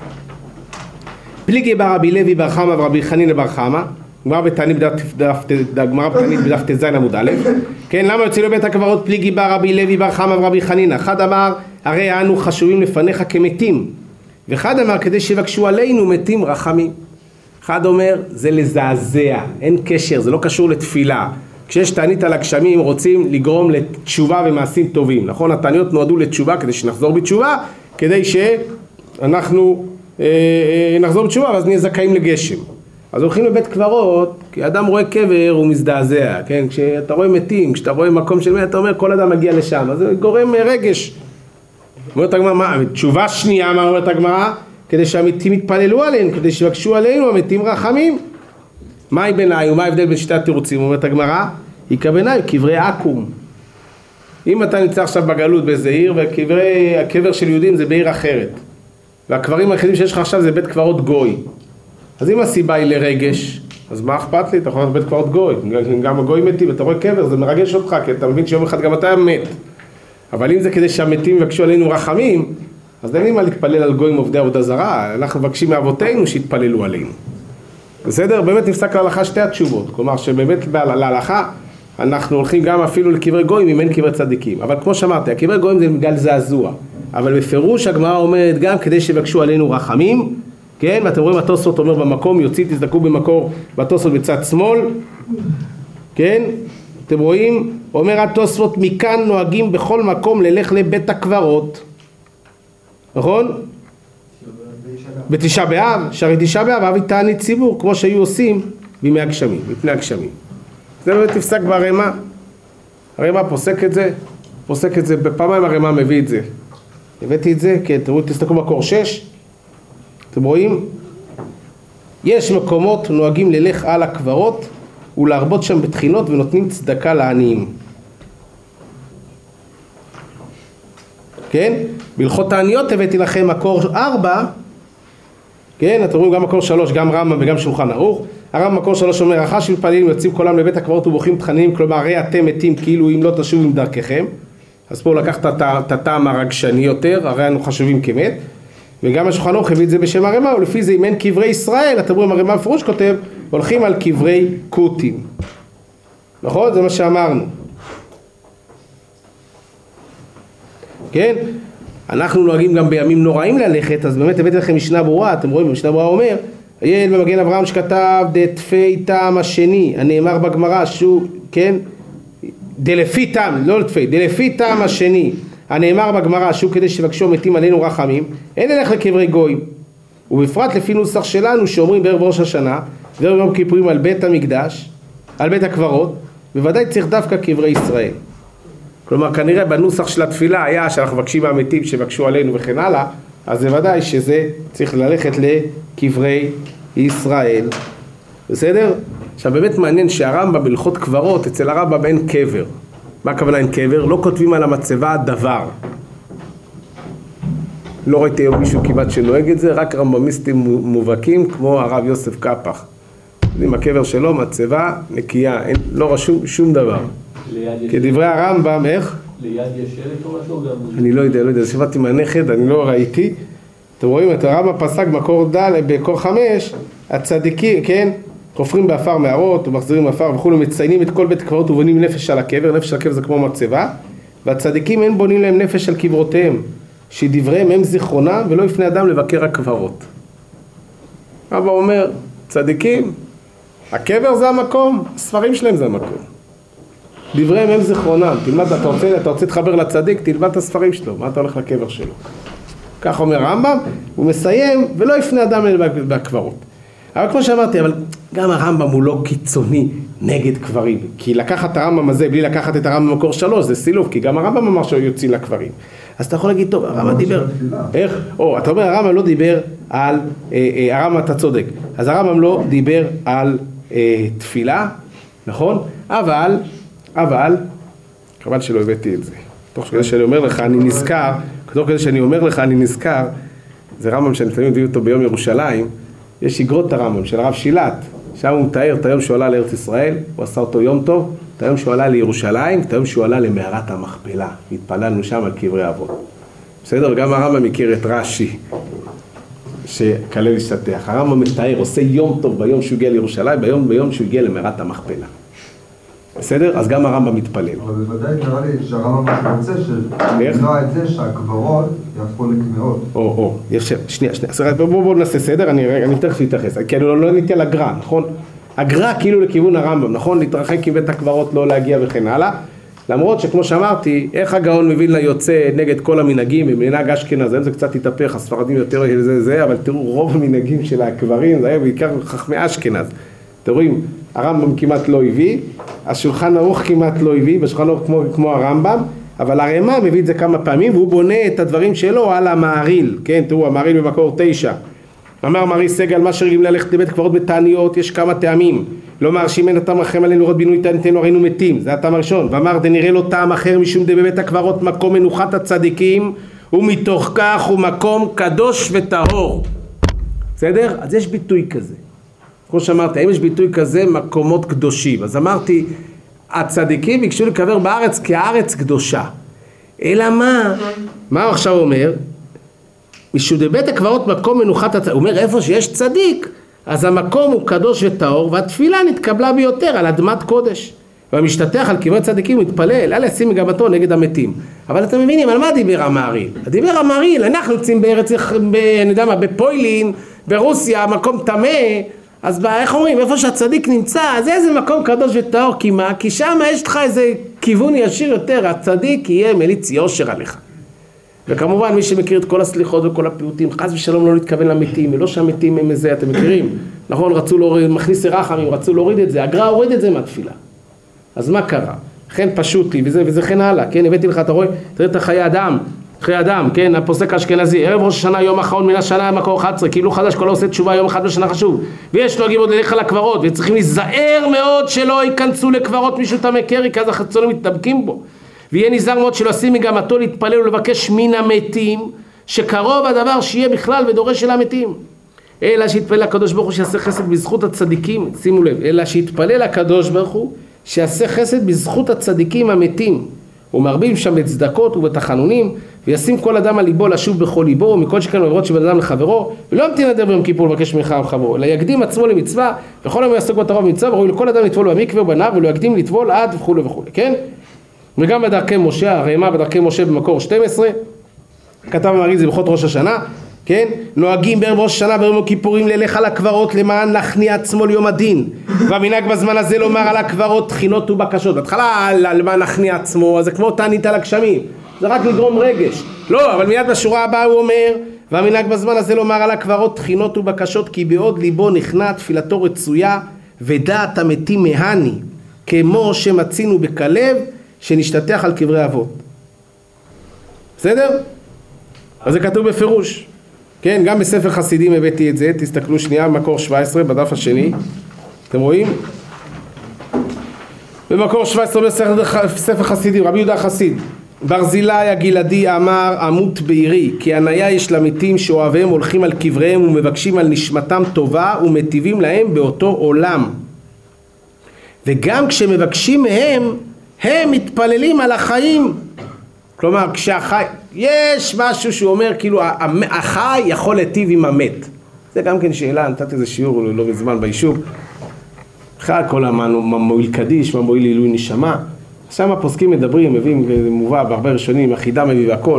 פליגי בר רבי לוי בר חמא ורבי חנינא בר חמא, גמרא בתענית בדף ט"ז עמוד א', כן? למה יוצאים לבית הקברות? פליגי בר רבי לוי בר חמא ורבי חנינא. אחד אמר, הרי אנו חשובים לפניך כמתים. ואחד אמר, כדי שיבקשו עלינו מתים רחמים. אחד אומר, זה לזעזע, אין קשר, זה לא קשור לתפילה. כשיש תענית על הגשמים, רוצים לגרום לתשובה ומעשים טובים. נכון? התעניות נועדו לתשובה, כדי שנחזור בתשובה, כדי שאנחנו נחזור בתשובה, ואז נהיה זכאים לגשם. אז הולכים לבית קברות, כי אדם רואה קבר, הוא מזדעזע, כן? כשאתה רואה מתים, כשאתה רואה מקום של מת, אתה אומר, כל אדם מגיע לשם, אז זה גורם רגש. אומרת הגמרא, תשובה שנייה, מה אומרת הגמרא? כדי שהמתים יתפללו עליהם, כדי שיבקשו עלינו, המתים רחמים. מהי בעיניי, ומה ההבדל בין שתי התירוצים? אומרת הגמרא, יקרא בעיניי, קברי עכו"ם. אם אתה נמצא עכשיו בגלות באיזה עיר, והקבר של יהודים זה בעיר אחרת, והקברים היחידים שיש לך עכשיו זה בית קברות גוי. אז אם הסיבה היא לרגש, אז מה אכפת לי? אתה יכול להיות בית קברות גוי. גם הגוי מתים, אתה רואה קבר, זה מרגש אותך, כי אתה מבין שיום אחד גם אתה מת. אבל אם זה כדי שהמתים יבקשו עלינו רחמים, אז אין לי מה להתפלל על גויים עובדי עבודה זרה, אנחנו מבקשים מאבותינו שיתפללו עלינו. בסדר? באמת נפסק להלכה שתי התשובות, כלומר שבאמת להלכה אנחנו הולכים גם אפילו לקברי גויים אם אין קברי צדיקים. אבל כמו שאמרתי, הקברי גויים זה בגלל זעזוע, אבל בפירוש הגמרא אומרת גם כדי שיבקשו עלינו רחמים, כן? ואתם רואים התוספות אומר במקום, יוציא תזדקו במקור בתוספות בצד שמאל, כן? אתם רואים? אומר התוספות, מכאן נוהגים בכל מקום ללך לבית הקברות. נכון? בתשעה באב, שהרי תשעה באב אבי תענית ציבור, כמו שהיו עושים בימי הגשמים, בפני הגשמים. זה באמת תפסק ברמה. הרמה פוסק את זה, בפעמיים הרמה מביא את זה. הבאתי את זה, כן, תסתכלו מקור 6. אתם רואים? יש מקומות נוהגים ללך על הקברות, ולהרבות שם בתחינות ונותנים צדקה לעניים. כן? בהלכות תעניות הבאתי לכם מקור 4, כן? אתם רואים גם מקור 3, גם רמב"ם וגם שולחן ערוך. הרמב"ם מקור 3 אומר, אחר שמתפללים יוצאים כולם לבית הקברות ובוכים תחנונים, כלומר הרי אתם מתים כאילו אם לא תשובו עם דרככם. אז פה לקחת את הטעם הרגשני יותר, הרי אנו חשובים כמת. וגם השולחן ערוך הביא את זה בשם הרמ"א, ולפי זה אם אין קברי ישראל, אתם רואים הרמ"א בפירוש כותב, הולכים על קברי קוטים. נכון? זה מה שאמרנו. כן? אנחנו נוהגים גם בימים נוראים ללכת, אז באמת הבאתי לכם משנה ברורה, אתם רואים, משנה ברורה אומר, הילד במגן אברהם שכתב, דתפי טעם השני, הנאמר בגמרא, שהוא, כן? דלפי טעם, לא דתפי, דלפי טעם השני, הנאמר בגמרא, שהוא כדי שבקשו מתים עלינו רחמים, אין נלך לקברי גויים. ובפרט לפי נוסח שלנו שאומרים בערב ראש השנה, וערב יום כיפורים על בית המקדש, על בית הקברות, בוודאי צריך דווקא קברי ישראל. כלומר, כנראה בנוסח של התפילה היה שאנחנו מבקשים מהמתים שבקשו עלינו וכן הלאה, אז זה ודאי שזה צריך ללכת לקברי ישראל. בסדר? עכשיו באמת מעניין שהרמב"ם בהלכות קברות, אצל הרמב"ם אין קבר. מה הכוונה אין קבר? לא כותבים על המצבה דבר. לא ראיתי היום מישהו כמעט שנוהג את זה, רק רמב"מיסטים מובהקים כמו הרב יוסף קפח. עם הקבר שלו, מצבה, נקייה, אין, לא רשום שום דבר. כדברי הרמב"ם, איך? ליד יש שלט או משהו גם? אני לא יודע, שבאתי מהנכד, אני לא ראיתי. אתם רואים, את הרמב"ם פסק בקור 5, הצדיקים, כן? חופרים באפר מערות ומחזירים אפר וכולו, מציינים את כל בית הקברות ובונים נפש על הקבר, נפש על הקבר זה כמו מצבה, והצדיקים אין בונים להם נפש על קברותיהם, שדבריהם הם זיכרונם ולא יפנה אדם לבקר הקברות. אבא אומר, צדיקים, הקבר זה המקום, הספרים שלהם זה המקום. דבריהם הם זיכרונם, תלמד, אתה רוצה להתחבר לצדיק, תלמד את הספרים שלו, מה אתה הולך לקבר שלו? כך אומר הרמב"ם, הוא מסיים ולא יפנה אדם בקברות. אבל כמו שאמרתי, אבל גם הרמב"ם הוא לא קיצוני נגד קברים, כי לקחת את הרמב"ם הזה בלי לקחת את הרמב"ם מקור 3 זה סילוף, כי גם הרמב"ם אמר שהוא יוציא לקברים. אז אתה יכול להגיד, טוב, הרמב"ם דיבר, איך? אתה אומר, הרמב"ם לא דיבר על, הרמב"ם אתה צודק, אז הרמב"ם לא דיבר על תפילה, נכון? אבל, חבל שלא הבאתי את זה. תוך כדי שאני אומר לך, אני נזכר, זה רמב"ם שאני לפעמים מביא אותו ביום ירושלים, יש אגרות הרמב"ם של הרב שילת, שם הוא מתאר את היום שהוא עלה לארץ ישראל, הוא עשה אותו יום טוב, את היום שהוא עלה לירושלים, את היום שהוא עלה למערת המכפלה, התפללנו שם על קברי אבות. בסדר? וגם הרמב"ם מכיר את רש"י, שכלל השתתח. הרמב"ם מתאר, עושה יום טוב ביום שהוא הגיע לירושלים, ביום שהוא הגיע למערת המכפלה. בסדר? אז גם הרמב"ם מתפלל. אבל בוודאי נראה לי שהרמב"ם רוצה למנוע את זה שהקברות יהפכו לקמעות. שנייה. בואו נעשה סדר, אני תכף אתייחס. כי אני לא ניתי על הגר"א, נכון? הגר"א כאילו לכיוון הרמב"ם, נכון? להתרחק מבית הקברות, לא להגיע וכן הלאה. למרות שכמו שאמרתי, איך הגאון מווילנה יוצא נגד כל המנהגים, במנהג אשכנז, זה קצת התהפך, הספרדים יותר זה, אבל תראו, רוב המנהגים של הקברים, זה היה בעיקר חכמי אשכנז. אתם רואים, הרמב"ם כמעט לא הביא, השולחן ערוך כמעט לא הביא, בשולחן ערוך כמו הרמב"ם, אבל הרמ"א מביא את זה כמה פעמים, והוא בונה את הדברים שלו על המעריל, כן, תראו, המעריל במקור 9. אמר מרי סגל, מה שרגילים ללכת לבית קברות בתעניות, יש כמה טעמים. לא מרשים אין הטעם רחם עלינו לראות בינוי תעניתנו, ראינו מתים, זה הטעם הראשון. ואמר, דנראה לו טעם אחר משום בבית הקברות מקום מנוחת הצדיקים, ומתוך כך הוא מקום קדוש וטהור. בסדר? אז יש ביטוי כזה. כמו שאמרתי, האם יש ביטוי כזה מקומות קדושים? אז אמרתי, הצדיקים ביקשו לקבר בארץ כי הארץ קדושה. אלא מה הוא עכשיו אומר? משום בבית הקברות מקום מנוחת הצדיק, הוא אומר איפה שיש צדיק, אז המקום הוא קדוש וטהור, והתפילה נתקבלה ביותר על אדמת קודש. והמשתטח על קברי צדיקים מתפלל, אל ישים מגמתו נגד המתים. אבל אתם מבינים, על מה דיבר המעריל? דיבר המעריל, אנחנו יוצאים בארץ, אני יודע מה, בפוילין, ברוסיה, מקום טמא, אז איך אומרים, איפה שהצדיק נמצא, אז איזה מקום קדוש וטהור, כי מה? כי שם יש לך איזה כיוון ישיר יותר, הצדיק יהיה מליץ יושר עליך. וכמובן מי שמכיר את כל הסליחות וכל הפיוטים, חס ושלום לא להתכוון למתים, ולא שהמתים הם איזה, אתם מכירים, נכון, רצו להוריד, מכניס רחמים, רצו להוריד את זה, הגר"א הוריד את זה מהתפילה. אז מה קרה? לכן פשוט לי, וזה כן הלאה, כן, הבאתי לך, אתה רואה, תראה את חיי אדם, כן, הפוסק האשכנזי, ערב ראש השנה, יום האחרון מן השנה, מקור 11, כאילו חדש, כל עושה תשובה, יום אחד בשנה חשוב, ויש נוהגים עוד ללך על הקברות, וצריכים להיזהר מאוד שלא ייכנסו לקברות מישהו תמי קרי, כי אז החצונים מתדבקים בו, ויהיה נזהר מאוד שלא ישים מגמתו להתפלל ולבקש מן המתים, שקרוב הדבר שיהיה בכלל ודורש של המתים. אלא שיתפלל הקדוש ברוך הוא שיעשה חסד בזכות הצדיקים, שימו לב, אלא שיתפלל הקדוש ברוך הוא שיעשה חסד בזכות הצדיקים המתים, ומרבים שם בצדקות ובתחנונים, וישים כל אדם על ליבו לשוב בכל ליבו, ומכל שכן עבירות שבן אדם לחברו, ולא ימתין נדר ביום כיפור לבקש ממך חברו, אלא יקדים עצמו למצווה, וכל יום יעסוק בתורה במצווה, וראוי לכל אדם לטבול במקווה ובנהר, ולא יקדים לטבול עד וכו' וכו', כן? וגם בדרכי משה, הרמ"א בדרכי משה במקור 12, כתב המעריל זה בהלכות ראש השנה, כן? נוהגים בערב ראש השנה ביום הכיפורים ללך על הקברות למען להכניע עצמו ליום הדין, והמנהג בזמן הזה לומר על הקברות תחינות ובקשות. בהתחלה למען להכניע עצמו, אז זה כמו תענית על הגשמים, זה רק לגרום רגש. לא, אבל מיד בשורה הבאה הוא אומר, והמנהג בזמן הזה לומר על הקברות תחינות ובקשות, כי בעוד ליבו נכנע תפילתו רצויה, ודעת המתים מהני, כמו שמצינו בכלב שנשתטח על קברי אבות. בסדר? אז זה כתוב בפירוש. כן, גם בספר חסידים הבאתי את זה, תסתכלו שנייה, מקור 17 בדף השני, אתם רואים? במקור 17 בספר חסידים, רבי יהודה חסיד, ברזילי הגלעדי אמר אמות בעירי, כי הניה יש למתים שאוהביהם הולכים על קבריהם ומבקשים על נשמתם טובה ומטיבים להם באותו עולם. וגם כשמבקשים מהם, הם מתפללים על החיים. כלומר, כשהחי, יש משהו שהוא אומר, כאילו, החי יכול להיטיב עם המת. זה גם כן שאלה, נתתי איזה שיעור לא בזמן ביישוב. אחרי כל המועיל קדיש, המועיל עילוי נשמה. שם הפוסקים מדברים, מביאים, זה מובא בהרבה ראשונים, החידה מביא והכל,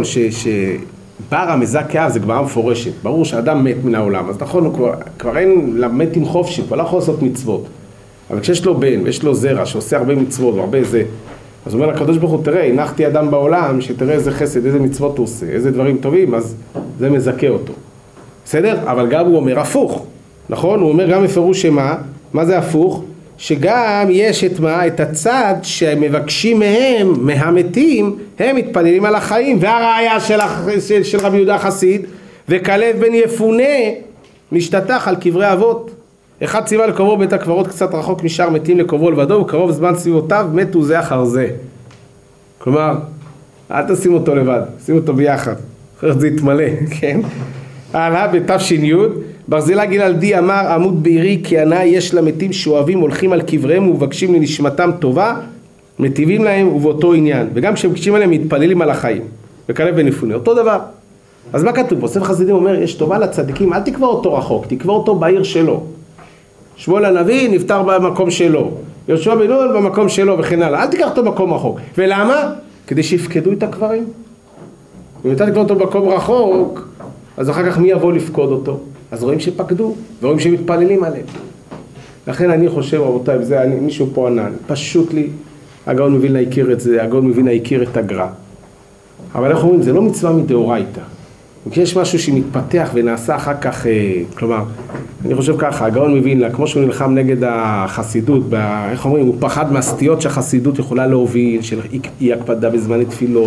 שבר המזע כאב זה גמרא מפורשת. ברור שאדם מת מן העולם, אז נכון, כבר אין למתים חופשי, כבר לא יכול לעשות מצוות. אבל כשיש לו בן ויש לו זרע שעושה הרבה מצוות והרבה זה, אז הוא אומר לקדוש ברוך הוא, תראה, הנחתי אדם בעולם, שתראה איזה חסד, איזה מצוות הוא עושה, איזה דברים טובים, אז זה מזכה אותו. בסדר? אבל גם הוא אומר הפוך, נכון? הוא אומר גם בפירוש שמה? מה זה הפוך? שגם יש את מה? את הצד שמבקשים מהם, מהמתים, הם מתפללים על החיים. והראיה של רבי יהודה חסיד, וכלב בן יפונה משתטח על קברי אבות. אחד ציווה לקברו בית הקברות קצת רחוק משאר מתים לקברו לבדו, וקרוב זמן סביבותיו מתו זה אחר זה. כלומר, אל תשים אותו לבד, שים אותו ביחד, אחרת זה יתמלא, כן? הלאה בתש"י, ברזילי גלעדי אמר עמוד בעירי, כי הנאה יש למתים שאוהבים הולכים על קבריהם ומבקשים לנשמתם טובה, מטיבים להם ובאותו עניין. וגם כשמבקשים עליהם מתפללים על החיים, וכלב בן יפונה, אותו דבר. אז מה כתוב פה? ספר חסידים אומר, יש טובה לצדיקים, אל תקבע אותו רחוק, תקבע אותו בעיר שלו. שמואל הנביא נפטר במקום שלו, יהושע בן נון במקום שלו וכן הלאה. אל תיקח אותו במקום רחוק. ולמה? כדי שיפקדו את הקברים. אם אתה תקבע אותו במקום רחוק, אז אחר כך מי יבוא לפקוד אותו? אז רואים שפקדו, ורואים שמתפללים עליהם. לכן אני חושב, רבותיי, מישהו פה ענן, פשוט לי, הגאון מווילנה הכיר את זה, הגאון מווילנה הכיר את הגר"א. אבל אנחנו אומרים, זה לא מצווה מדאורייתא. כי יש משהו שמתפתח ונעשה אחר כך, כלומר, אני חושב ככה, הגאון מווילנה, כמו שהוא נלחם נגד החסידות, איך אומרים, הוא פחד מהסטיות שהחסידות יכולה להוביל, של אי הקפדה בזמני תפילות,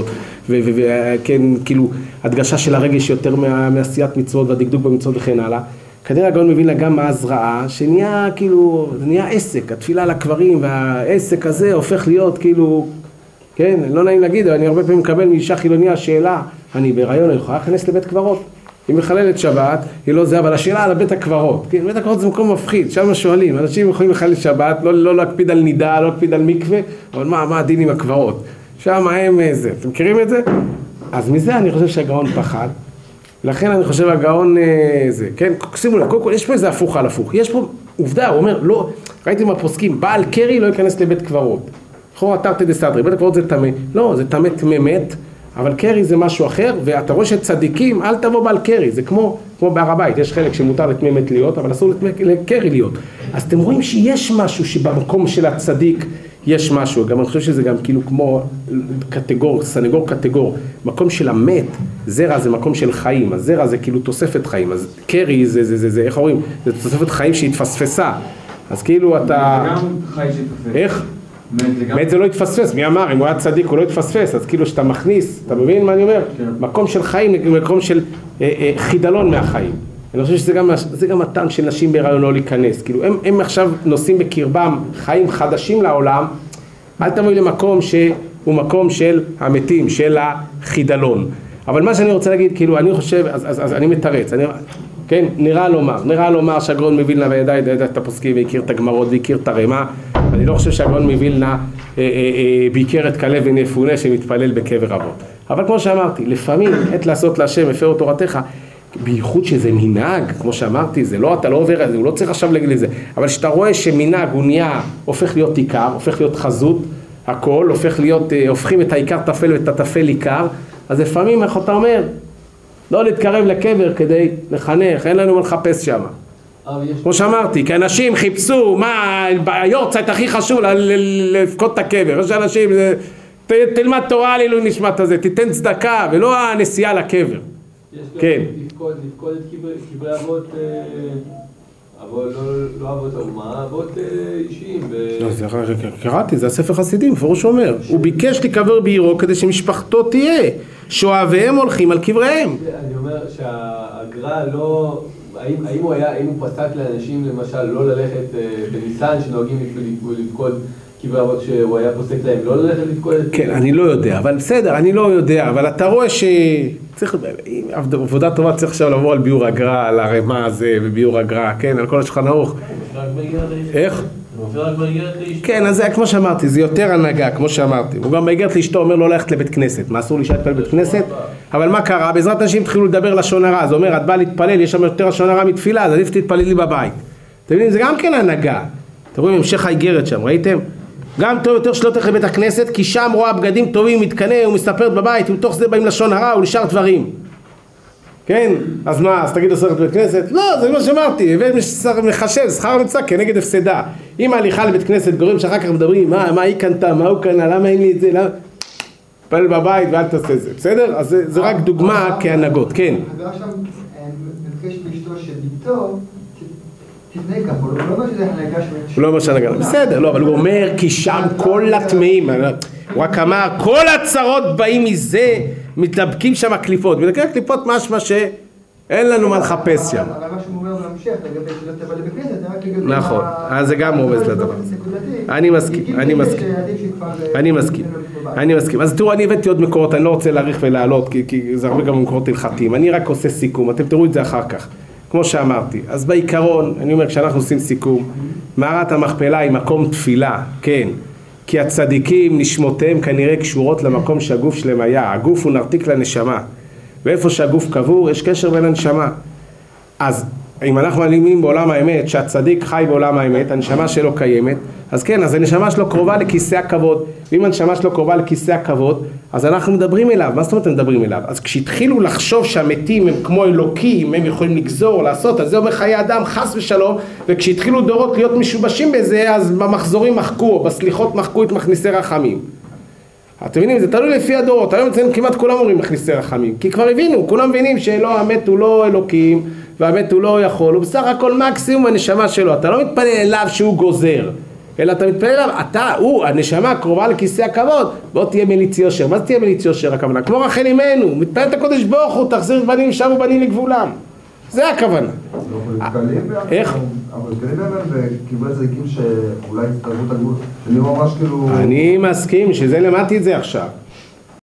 וכן, כאילו, הדגשה של הרגש יותר מעשיית מצוות והדקדוק במצוות וכן הלאה. כנראה הגאון מווילנה גם אז ראה, שנהיה כאילו, זה נהיה עסק, התפילה על הקברים, והעסק הזה הופך להיות כאילו, כן, לא נעים להגיד, אבל אני הרבה פעמים מקבל מאישה חילוניה שאלה, אני בהיריון, אני יכולה להכנס לבית קברות. היא מחללת שבת, היא לא זה, אבל השאלה על בית הקברות. כן, בית הקברות זה מקום מפחיד, שם שואלים, אנשים יכולים לחלל שבת, לא להקפיד על נידה, לא להקפיד על מקווה, אבל מה הדין עם הקברות? שם הם זה, אתם מכירים את זה? אז מזה אני חושב שהגאון פחד, לכן אני חושב הגאון זה, כן, שימו לב, קודם כל יש פה איזה הפוך על הפוך, יש פה עובדה, הוא אומר, לא, ראיתי מה פוסקים, בעל קרי לא ייכנס לבית קברות. חור תרתי דסתרי, בית הקברות זה טמא, לא, זה טמא מת, אבל קרי זה משהו אחר, ואתה רואה שצדיקים, אל תבוא בעל קרי, זה כמו בהר הבית, יש חלק שמותר לטמא מת להיות, אבל אסור לקרי להיות. אז אתם רואים שיש משהו שבמקום של הצדיק יש משהו, גם אני חושב שזה גם כאילו כמו קטגור, סנגור קטגור, מקום של המת, זרע זה מקום של חיים, הזרע זה כאילו תוספת חיים, אז קרי זה איך אומרים, זה תוספת חיים שהתפספסה, אז כאילו אתה... זה גם חי שהתפספס. איך? מת זה לא התפספס, מי אמר, אם הוא היה צדיק הוא לא התפספס, אז כאילו שאתה מכניס, אתה מבין מה אני אומר? מקום של חיים, מקום של חידלון מהחיים. אני חושב שזה גם הטעם של נשים בהיריון לא להיכנס, כאילו הם עכשיו נושאים בקרבם חיים חדשים לעולם, אל תבואי למקום שהוא מקום של המתים, של החידלון. אבל מה שאני רוצה להגיד, כאילו אני חושב, אז אני מתרץ, כן, נראה לומר שהגאון מווילנה וידע את הפוסקים והכיר את הגמרות והכיר את הרמ"א. אני לא חושב שהגאון מווילנה ביקר את כלב בן יפונה שמתפלל בקבר אבות. אבל כמו שאמרתי, לפעמים עת לעשות להשם הפרו תורתך, בייחוד שזה מנהג, כמו שאמרתי, זה לא, אתה לא עובר על זה, הוא לא צריך עכשיו להגיד לזה, אבל שאתה רואה שמנהג הוא נהיה, הופך להיות עיקר, הופך להיות חזות, הכל, הופכים את העיקר תפל ואת התפל עיקר, אז לפעמים, איך אתה אומר, לא להתקרב לקבר כדי לחנך, אין לנו מה לחפש שם. כמו שאמרתי, כי אנשים חיפשו, מה, היורצייט הכי חשוב לפקוד את הקבר, יש אנשים, תלמד תורה על עילוי נשמת הזה, תיתן צדקה, ולא הנסיעה לקבר. כן. לפקוד את קברי אבות, אבל לא אבות האומה, אבות אישיים. קראתי, זה הספר חסידים, פרוש אומר. הוא ביקש לקבר בעירו כדי שמשפחתו תהיה, שאוהביהם הולכים על קבריהם. אני אומר שהגר"א לא... האם הוא פסק לאנשים למשל לא ללכת בניסן שנוהגים לפקוד שהוא היה פוסק להם לא ללכת לתקוע את... כן, אני לא יודע, אבל בסדר, אני לא יודע, אבל אתה רואה שצריך, עבודה טובה צריך עכשיו לבוא על ביור הגר"א, על הרמה הזה וביור הגר"א, כן, על כל השולחן ערוך. איך? כן, אז זה כמו שאמרתי, זה יותר הנהגה, כמו שאמרתי. הוא גם באיגרת לאשתו אומר לא ללכת לבית כנסת. מה אסור לאישה להתפלל בבית כנסת? אבל מה קרה? בעזרת אנשים התחילו לדבר לשון הרע. זה אומר, את באה להתפלל, יש שם יותר לשון הרע מתפילה, אז עדיף תתפללי בבית. אתם יודעים, זה גם כן הנהגה. אתם רואים, המשך האיגרת שם, ראיתם? גם טוב יותר שלא תלך לבית הכנסת, כי שם רואה בגדים טובים, מתקנה, ומסתפרת בבית, ומתוך זה באים לשון הרע ולשאר דברים. כן? אז מה? אז תגיד אסור לבית כנסת? לא, זה מה שאמרתי, מחשב, שכר המצווה כנגד הפסדה. אם ההליכה לבית כנסת גורם שאחר כך מדברים, מה היא קנתה, מה הוא קנה, למה אין לי את זה, למה... תפלל בבית ואל תעשה את זה, בסדר? אז זה רק דוגמה כהנהגות, כן. הדבר שם מבקש לאשתו שביתו תתנהג ככה, הוא לא אומר שזה הנהגה שלו. הוא לא אומר שהנהגה, בסדר, לא, אבל הוא אומר כי שם כל הטמאים, הוא רק אמר, כל הצרות באים מזה, מתלבקים שם הקליפות, ולכן הקליפות משמע שאין לנו מה לחפש שם. אבל מה שהוא אומר בהמשך, לגבי שלא תבוא לבית כנסת, זה רק לגבי... נכון, אז זה גם רומז לדבר. אני מסכים. אז תראו, אני הבאתי עוד מקורות, אני לא רוצה להאריך ולהעלות, כי זה הרבה גם מקורות הלכתיים. אני רק עושה סיכום, אתם תראו את זה אחר כך. כמו שאמרתי, אז בעיקרון, אני אומר, כשאנחנו עושים סיכום, מערת המכפלה היא מקום תפילה, כן. כי הצדיקים נשמותיהם כנראה קשורות למקום שהגוף שלהם היה. הגוף הוא נרתיק לנשמה. ואיפה שהגוף קבור, יש קשר בין הנשמה. אז אם אנחנו מאמינים בעולם האמת, שהצדיק חי בעולם האמת, הנשמה שלו קיימת, אז כן, אז הנשמה שלו קרובה לכיסא הכבוד. ואם הנשמה שלו קרובה לכיסא הכבוד, אז אנחנו מדברים אליו. מה זאת אומרת מדברים אליו? אז כשהתחילו לחשוב שהמתים הם כמו אלוקים, הם יכולים לגזור, לעשות, אז זה אומר חיי אדם, חס ושלום, וכשהתחילו דורות להיות משובשים בזה, אז במחזורים מחקו, בסליחות מחקו את מכניסי רחמים. אתם מבינים, זה תלוי לפי הדורות. היום אצלנו כמעט כולם אומרים מכניסי רחמים, כי כבר הבינו, כולם מבינים שלא, המת הוא לא אלוקים, והמת הוא לא יכול, הוא בסך הכל מקסימום הנשמה שלו. אתה לא מתפלל אליו שהוא גוזר, אלא אתה מתפלל אליו, הנשמה קרובה לכיסא הכבוד, בוא תהיה מליץ יושר. מה זה תהיה מליץ יושר הכוונה? כמו רחל אמנו, מתפלל את הקודש ברוך הוא, תחזיר את בנים שם ובנים לגבולם. זה הכוונה. איך? אבל נתקלים בהם וקיבל צדיקים שאולי תתערבו את הגבול. אני ממש כאילו... אני מסכים, שזה למדתי את זה עכשיו.